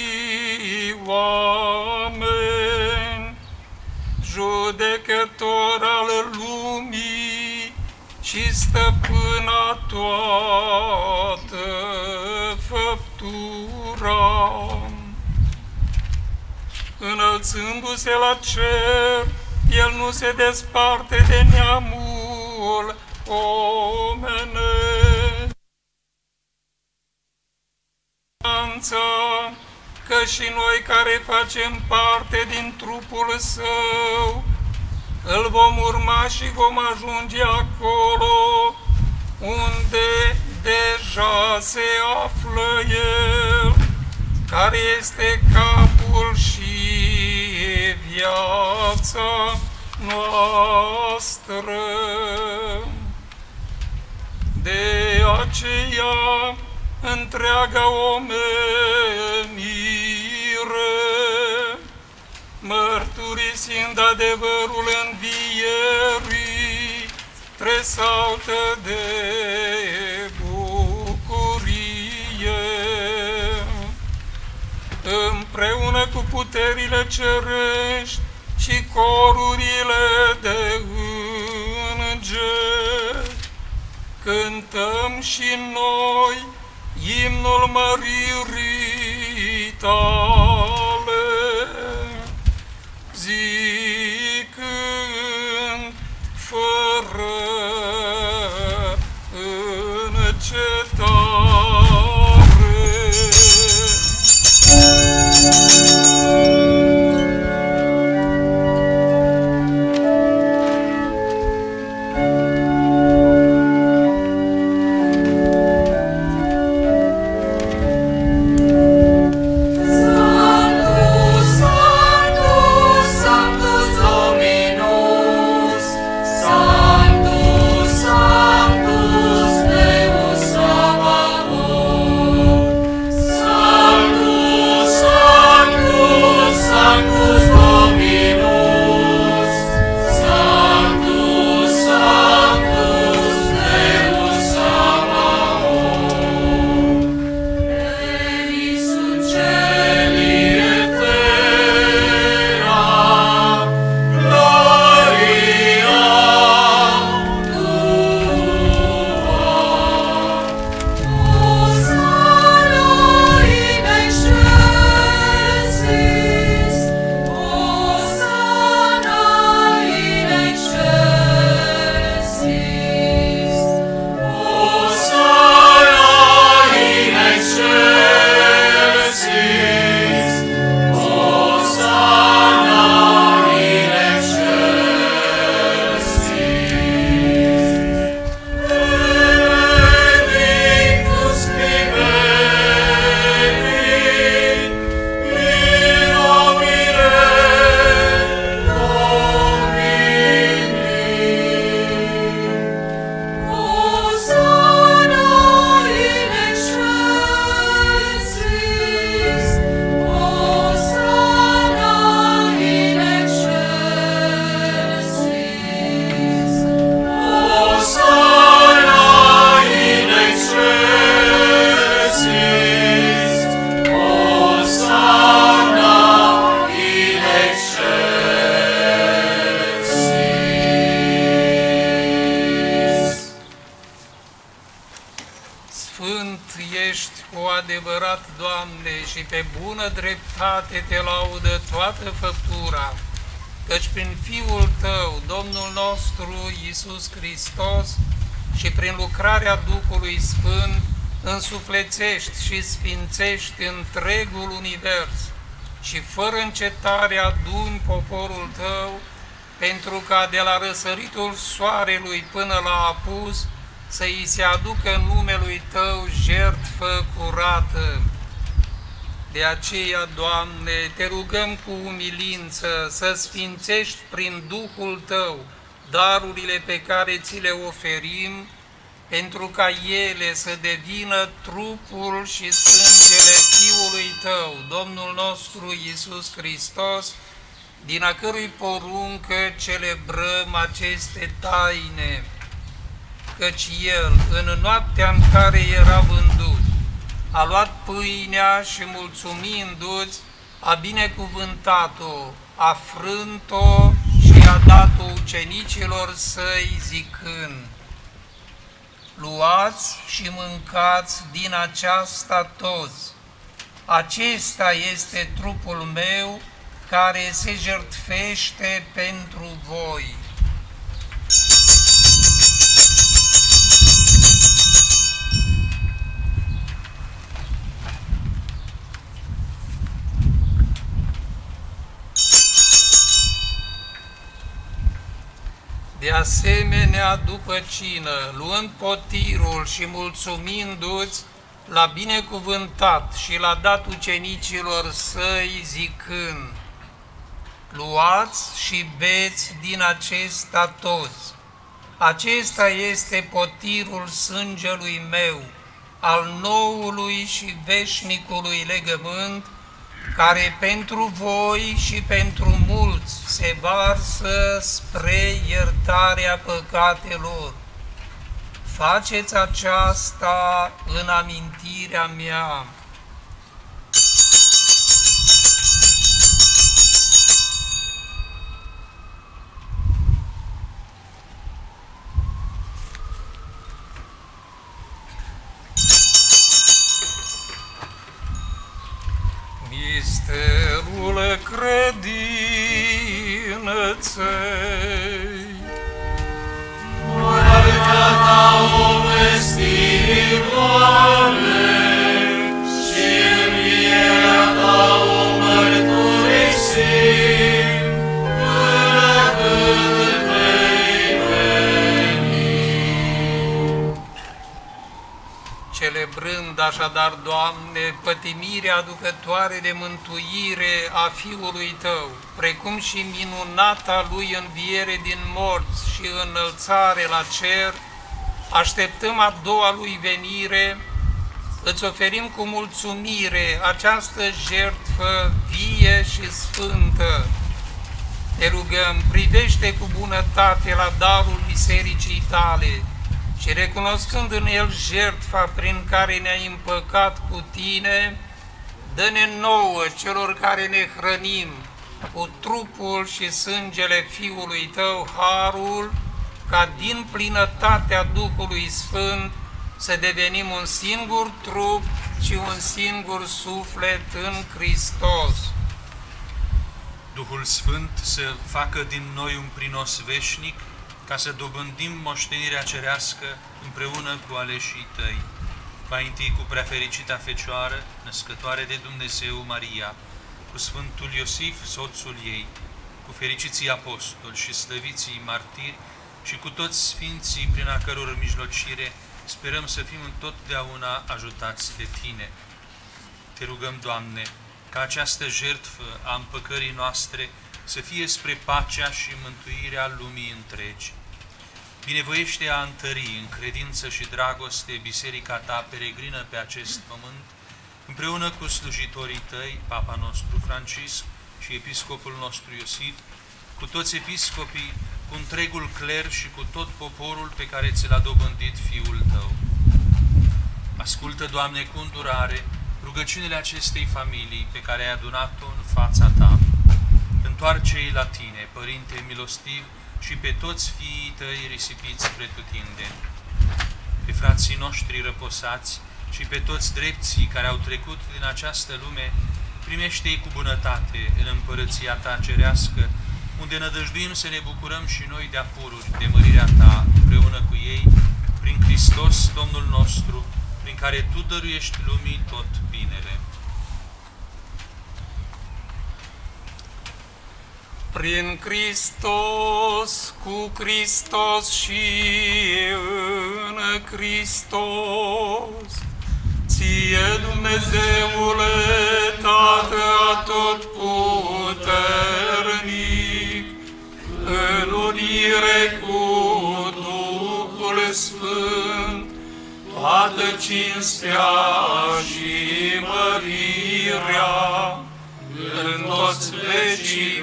Speaker 1: oameni, judecător al lumii și stăpân a toată făptura. Înălțându-se la cer, El nu se desparte de neamul omenesc, că și noi care facem parte din trupul Său, îl vom urma și vom ajunge acolo unde deja se află El, care este capul și viața noastră. De aceea, întreaga omenire mărturisind adevărul învierii, tresaltă de bucurie. Împreună cu puterile cerești și corurile de îngeri, cântăm și noi imnul măririi Tale, zicând fără încetare.
Speaker 2: Sanctus, Sanctus, Sanctus
Speaker 1: ești cu adevărat, Doamne, și pe bună dreptate te laudă toată făptura, căci prin Fiul Tău, Domnul nostru Iisus Hristos, și prin lucrarea Duhului Sfânt, însuflețești și sfințești întregul univers și fără încetare aduni poporul Tău, pentru ca de la răsăritul soarelui până la apus să îi se aducă numelui Tău jertfă curată. De aceea, Doamne, te rugăm cu umilință să sfințești prin Duhul Tău darurile pe care ți le oferim, pentru ca ele să devină trupul și sângele Fiului Tău, Domnul nostru Iisus Hristos, din a cărui poruncă celebrăm aceste taine, căci El, în noaptea în care era vândut, a luat pâinea și, mulțumindu-ți, a binecuvântat-o, a frânt-o și a dat-o ucenicilor Săi, zicând: luați și mâncați din aceasta toți, acesta este trupul meu care se jertfește pentru voi. De asemenea, după cină, luând potirul și mulțumindu-ți, l-a binecuvântat și l-a dat ucenicilor Săi, zicând: luați și beți din acesta toți. Acesta este potirul sângelui meu, al noului și veșnicului legământ, care pentru voi și pentru mulți se varsă spre iertarea păcatelor. Faceți aceasta în amintirea mea. Misterul credinței.
Speaker 2: Moartea Ta o vestim, Doamne, și învierea Ta o mărturisim, până când vei veni.
Speaker 1: Celebrând așadar, Doamne, pătimirea aducătoare de mântuire a Fiului Tău, precum și minunata Lui înviere din morți și înălțare la cer, așteptăm a doua Lui venire, îți oferim cu mulțumire această jertfă vie și sfântă. Te rugăm, privește cu bunătate la darul bisericii Tale și, recunoscând în el jertfa prin care ne-ai împăcat cu Tine, dă-ne nouă, celor care ne hrănim cu trupul și sângele Fiului Tău, harul, ca din plinătatea Duhului Sfânt să devenim un singur trup și un singur suflet în Hristos.
Speaker 6: Duhul Sfânt să facă din noi un prinos veșnic, ca să dobândim moștenirea cerească împreună cu aleșii Tăi. Mai întâi cu preafericita Fecioară, născătoare de Dumnezeu Maria, cu Sfântul Iosif, soțul ei, cu fericiții apostoli și slăviții martiri și cu toți sfinții prin a căror mijlocire sperăm să fim întotdeauna ajutați de Tine. Te rugăm, Doamne, ca această jertfă a împăcării noastre să fie spre pacea și mântuirea lumii întregi. Binevoiește a întări în credință și dragoste biserica Ta peregrină pe acest pământ, împreună cu slujitorii Tăi, Papa nostru Francisc și Episcopul nostru Iosif, cu toți episcopii, cu întregul cler și cu tot poporul pe care ți l-a dobândit Fiul Tău. Ascultă, Doamne, cu îndurare rugăciunile acestei familii pe care ai adunat-o în fața Ta. Întoarce-i la Tine, Părinte milostiv, și pe toți fiii Tăi risipiți pretutindeni. Pe frații noștri răposați, și pe toți drepții care au trecut din această lume, primește-i cu bunătate în împărăția ta cerească, unde nădăjduim să ne bucurăm și noi de apururi de mărirea ta împreună cu ei, prin Hristos Domnul nostru, prin care tu dăruiești lumii tot binele.
Speaker 1: Prin Hristos, cu Hristos și în Hristos, ție, Dumnezeule, Tată atotputernic, în unire cu Duhul Sfânt, toată cinstea și mărirea, în toți vecii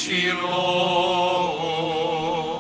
Speaker 1: vecilor.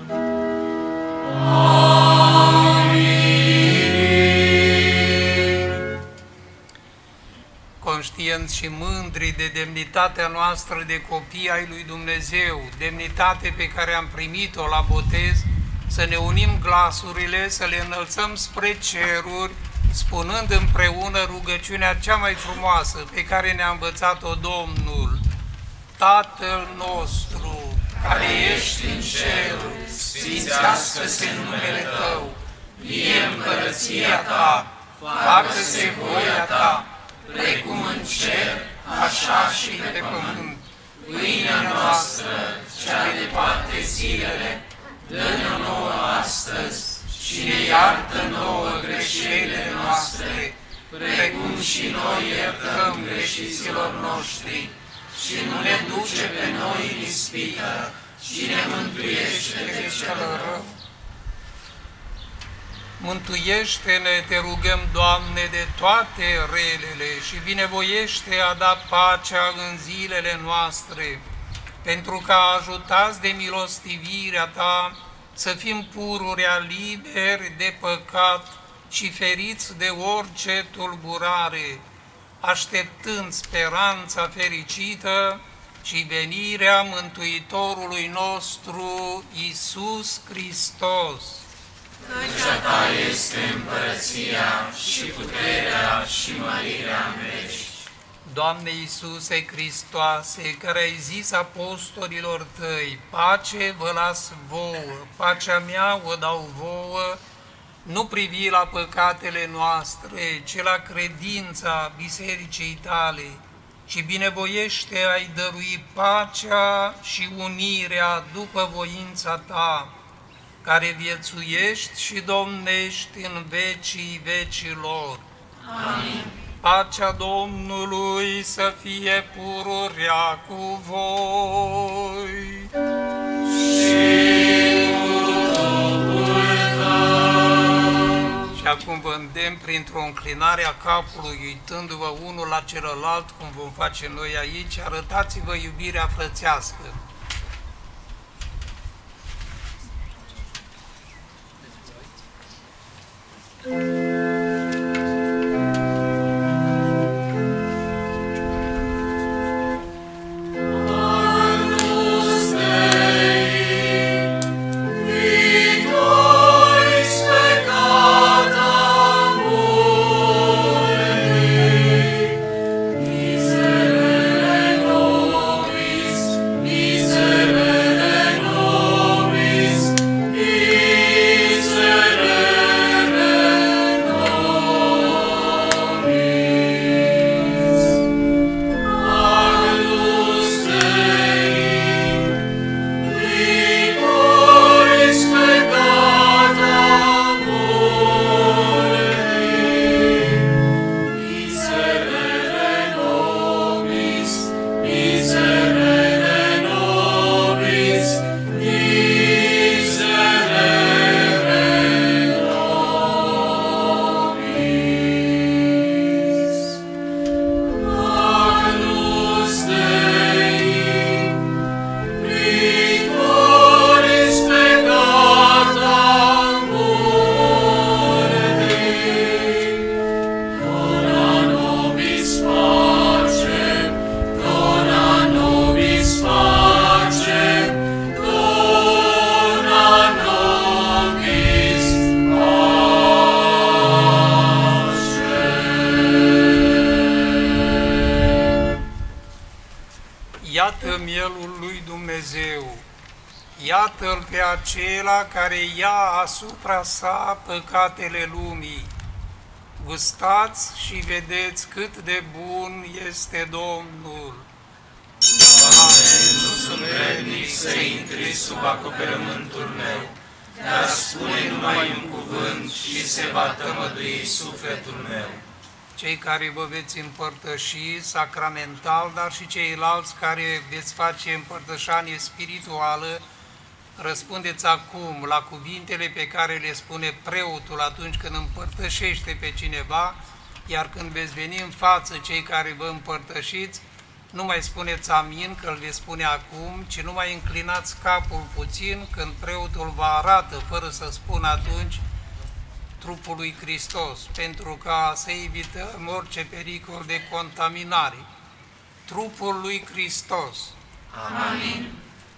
Speaker 1: Amin. Conștienți și mândri de demnitatea noastră de copii ai lui Dumnezeu, demnitate pe care am primit-o la botez, să ne unim glasurile, să le înălțăm spre ceruri, spunând împreună rugăciunea cea mai frumoasă pe care ne-a învățat-o Domnul. Tatăl nostru, care ești în ceruri, sfințească-se numele Tău, vie împărăția Ta, facă-se voia Ta, precum în cer, așa și pe pământ. Pâinea noastră, cea de toate zilele, dă-ne nouă astăzi și ne iartă nouă greșelile noastre, precum și noi iertăm greșiților noștri, și nu ne duce pe noi în ispită, ci ne mântuiește de cel rău. Mântuiește-ne, te rugăm, Doamne, de toate relele și binevoiește a da pacea în zilele noastre, pentru că ajutați de milostivirea Ta să fim pururea liberi de păcat și feriți de orice tulburare, așteptând speranța fericită și venirea Mântuitorului nostru, Iisus Hristos.
Speaker 2: Căci a Ta este împărăția și puterea și mărirea în veci.
Speaker 1: Doamne Iisuse Hristoase, care ai zis apostolilor Tăi, pace vă las vouă, pacea mea o dau vouă, nu privi la păcatele noastre, ci la credința Bisericii Tale, și binevoiește ai dărui pacea și unirea după voința Ta, care viețuiești și domnești în vecii vecilor.
Speaker 2: Amin.
Speaker 1: Pacea Domnului să fie pururea cu voi.
Speaker 2: Și cu Duhul Tău.
Speaker 1: Și acum vă îndemn printr-o înclinare a capului, uitându-vă unul la celălalt, cum vom face noi aici, arătați-vă iubirea frățească.
Speaker 2: Mis
Speaker 1: Iată mielul lui Dumnezeu, iată-l pe acela care ia asupra sa păcatele lumii. Gustați și vedeți cât de bun este Domnul.
Speaker 2: Doamne, nu sunt vrednic să intri sub acoperământul meu, dar spune numai un cuvânt și se va tămădui sufletul meu.
Speaker 1: Cei care vă veți împărtăși sacramental, dar și ceilalți care veți face împărtășanie spirituală, răspundeți acum la cuvintele pe care le spune preotul atunci când împărtășește pe cineva, iar când veți veni în față cei care vă împărtășiți, nu mai spuneți amin, că îl veți spune acum, ci nu mai înclinați capul puțin când preotul vă arată, fără să spună atunci, trupul lui Hristos, pentru ca să evităm orice pericol de contaminare. Trupul lui Hristos.
Speaker 2: Amin.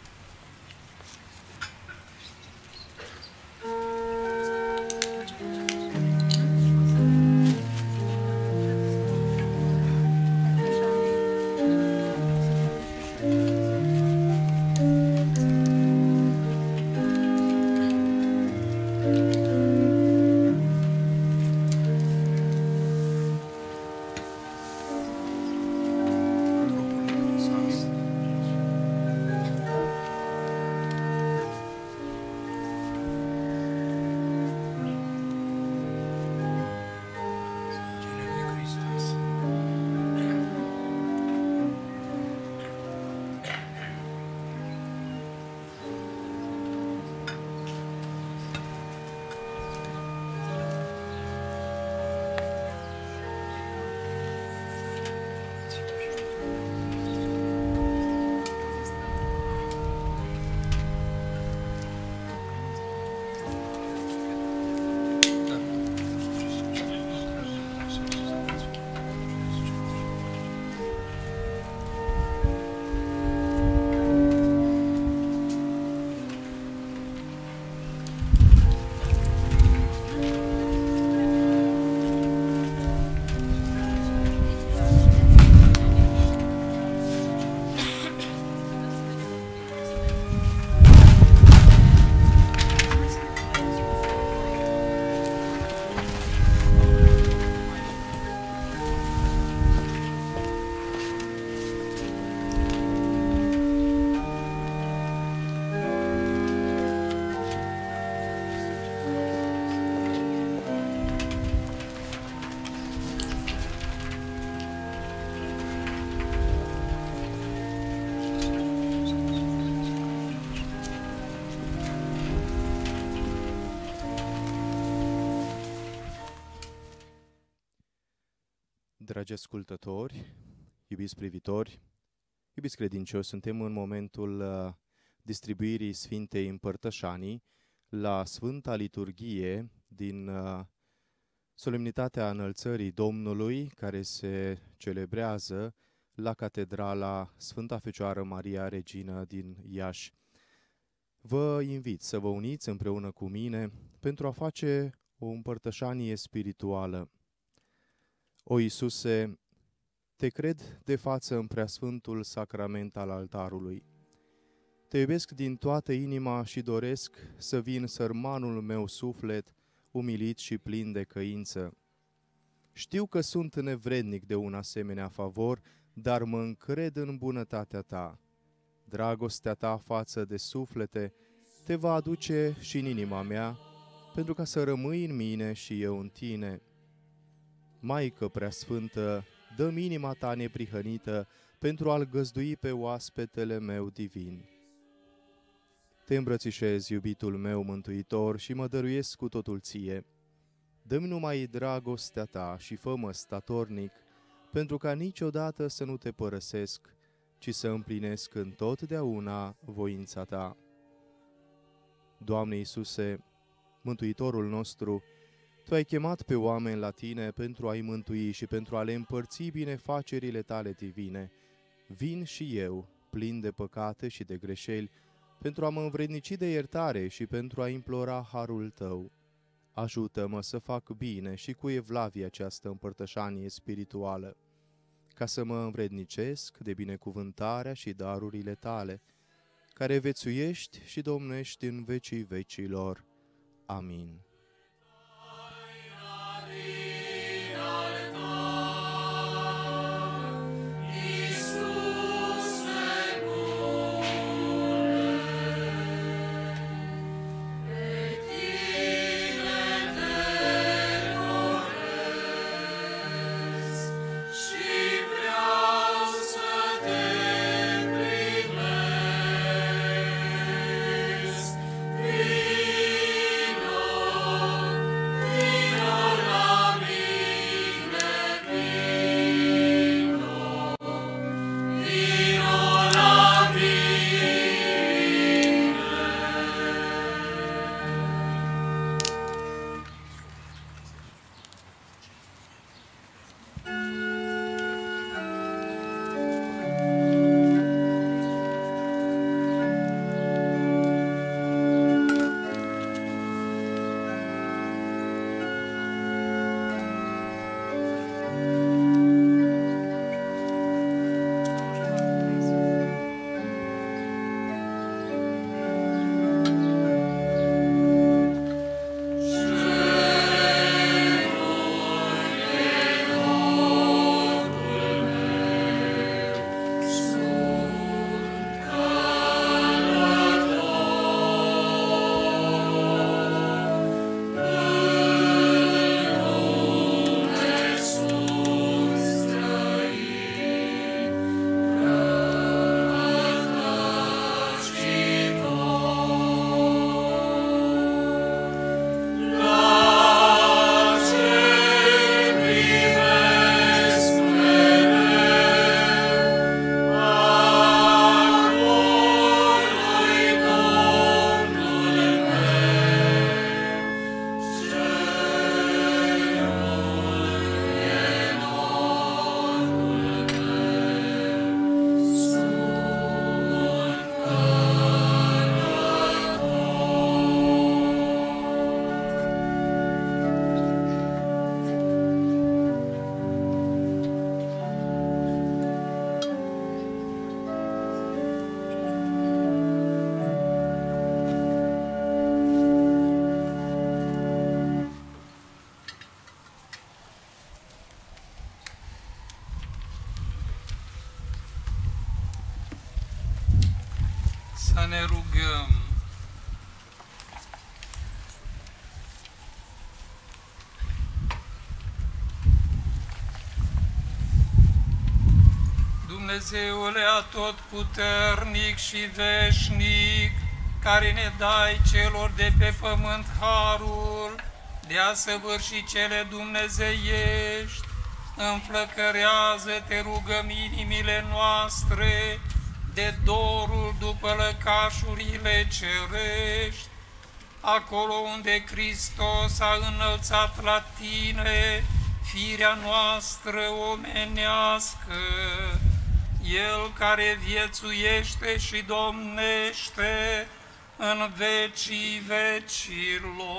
Speaker 7: Dragi ascultători, iubiți privitori, iubiți credincioși, suntem în momentul uh, distribuirii Sfintei Împărtășanii la Sfânta Liturghie din uh, solemnitatea Înălțării Domnului, care se celebrează la Catedrala Sfânta Fecioară Maria Regină din Iași. Vă invit să vă uniți împreună cu mine pentru a face o împărtășanie spirituală. O, Iisuse, te cred de față în preasfântul sacrament al altarului. Te iubesc din toată inima și doresc să vin sărmanul meu suflet, umilit și plin de căință. Știu că sunt nevrednic de un asemenea favor, dar mă încred în bunătatea ta. Dragostea ta față de suflete te va aduce și în inima mea, pentru ca să rămâi în mine și eu în tine. Maică preasfântă, dă-mi inima ta neprihănită pentru a-l găzdui pe oaspetele meu divin. Te îmbrățișez, iubitul meu mântuitor, și mă dăruiesc cu totul ție. Dă-mi numai dragostea ta și fă-mă statornic, pentru ca niciodată să nu te părăsesc, ci să împlinesc întotdeauna voința ta. Doamne Iisuse, Mântuitorul nostru, Tu ai chemat pe oameni la tine pentru a-i mântui și pentru a le împărți binefacerile tale divine. Vin și eu, plin de păcate și de greșeli, pentru a mă învrednici de iertare și pentru a implora harul tău. Ajută-mă să fac bine și cu evlavie această împărtășanie spirituală, ca să mă învrednicesc de binecuvântarea și darurile tale, care vețuiești și domnești în vecii vecilor. Amin.
Speaker 1: Să ne rugăm. Dumnezeule atotputernic și veșnic, care ne dai celor de pe pământ harul de a săvârși cele dumnezeiești, înflăcărează, te rugăm, inimile noastre de dorul după lăcașurile cerești, acolo unde Hristos a înălțat la tine firea noastră omenească, El care viețuiește și domnește în vecii vecilor.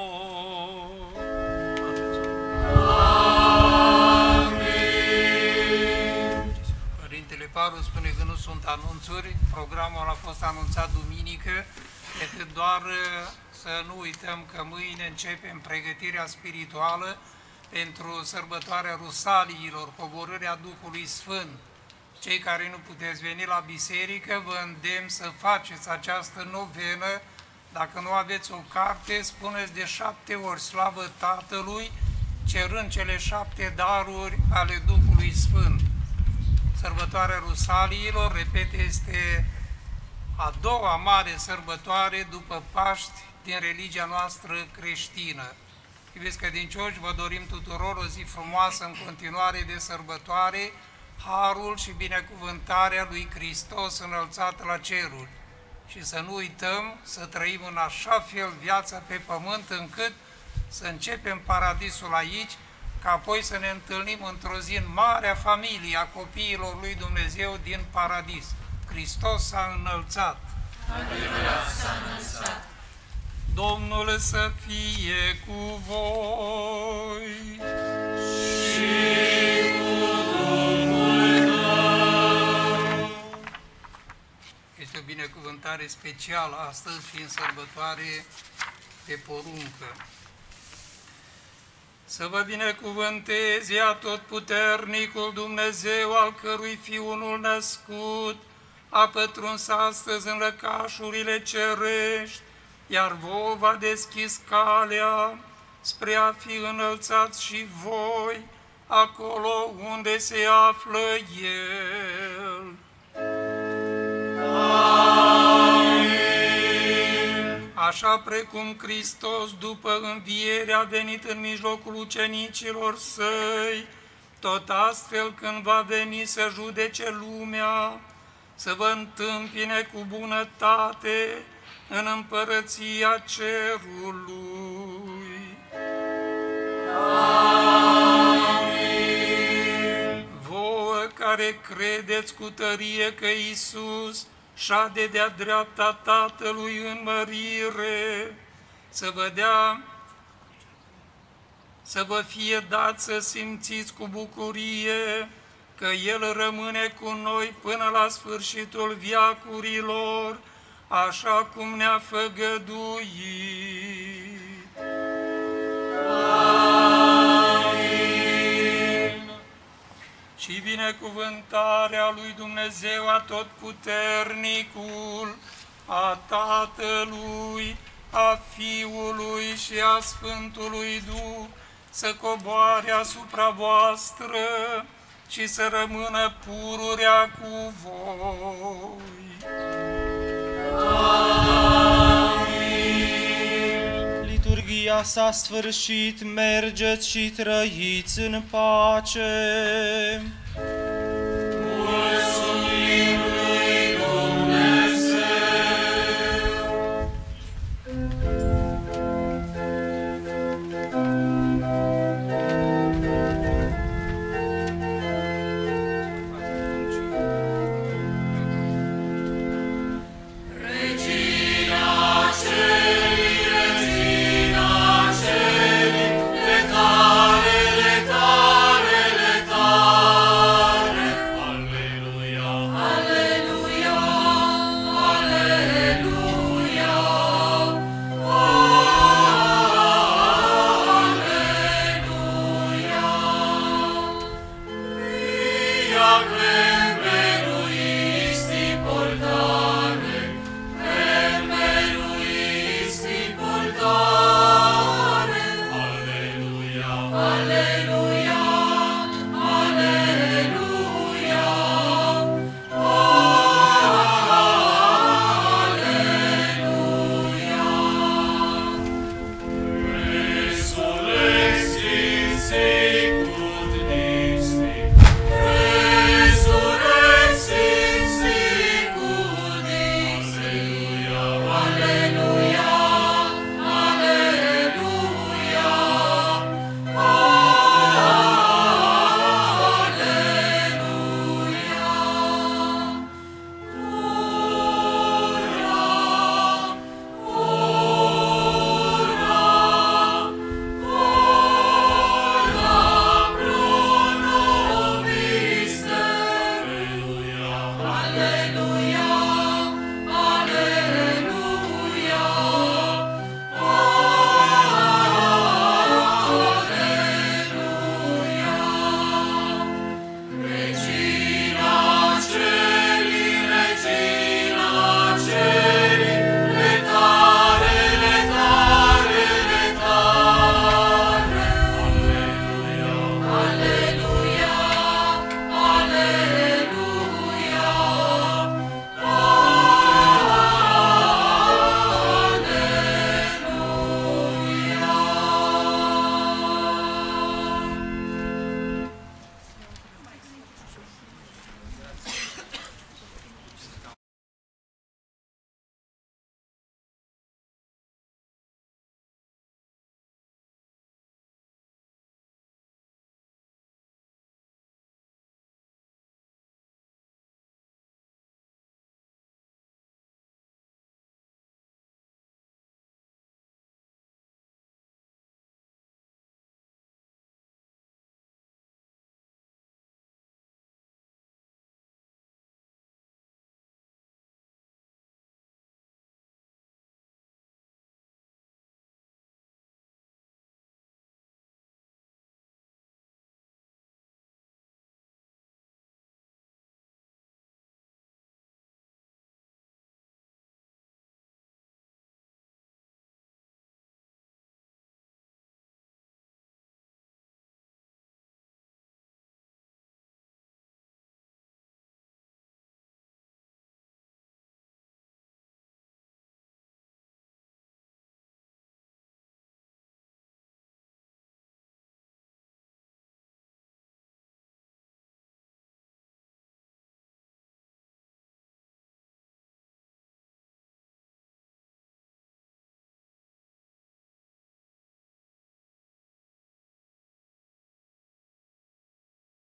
Speaker 1: Amin. Părintele Paru spune că nu sunt anunțuri, programul a fost anunțat duminică, decât doar să nu uităm că mâine începem pregătirea spirituală pentru sărbătoarea Rusaliilor, coborârea Duhului Sfânt. Cei care nu puteți veni la biserică, vă îndemn să faceți această novenă. Dacă nu aveți o carte, spuneți de șapte ori slavă Tatălui, cerând cele șapte daruri ale Duhului Sfânt. Sărbătoarea Rusaliilor, repet, este a doua mare sărbătoare după Paști din religia noastră creștină. Iubiți credincioși, vă dorim tuturor o zi frumoasă în continuare de sărbătoare, harul și binecuvântarea lui Hristos înălțat la ceruri. Și să nu uităm să trăim în așa fel viața pe pământ încât să începem paradisul aici, ca apoi să ne întâlnim într-o zi în marea familie a copiilor lui Dumnezeu din paradis. Hristos s-a înălțat.
Speaker 2: Adevărat s-a înălțat.
Speaker 1: Domnul să fie cu voi.
Speaker 2: Și cu Duhul
Speaker 1: binecuvântare specială, astăzi fiind sărbătoare pe poruncă. Să vă binecuvânteze atotputernicul Dumnezeu, al cărui Fiul unul născut a pătruns astăzi în lăcașurile cerești, iar vouă v-a deschis calea spre a fi înălțați și voi acolo unde se află El. Amin. Așa precum Hristos, după înviere, a venit în mijlocul ucenicilor Săi, tot astfel când va veni să judece lumea, să vă întâmpine cu bunătate în împărăția cerului. Amin. Vouă care credeți cu tărie că Iisus șade de-a dreapta Tatălui în mărire, să vă dea, să vă fie dat să simțiți cu bucurie că El rămâne cu noi până la sfârșitul veacurilor, așa cum ne-a făgăduit. Amin. Și binecuvântarea lui Dumnezeu Atotputernicul, a Tatălui, a Fiului și a Sfântului Duh, să coboare asupra voastră și să rămână pururea cu voi.
Speaker 5: Amin. Liturghia s-a sfârșit, mergeți și trăiți în pace.
Speaker 2: Mulțumim lui Dumnezeu!
Speaker 8: Letare, letare, letare.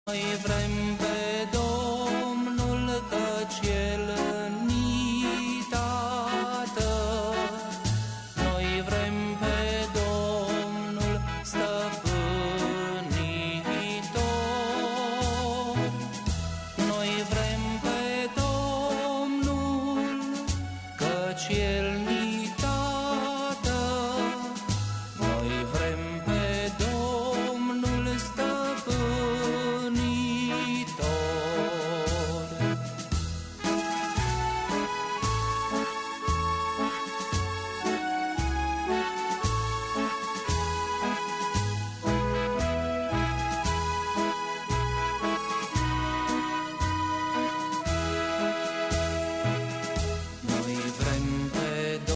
Speaker 8: Noi vrem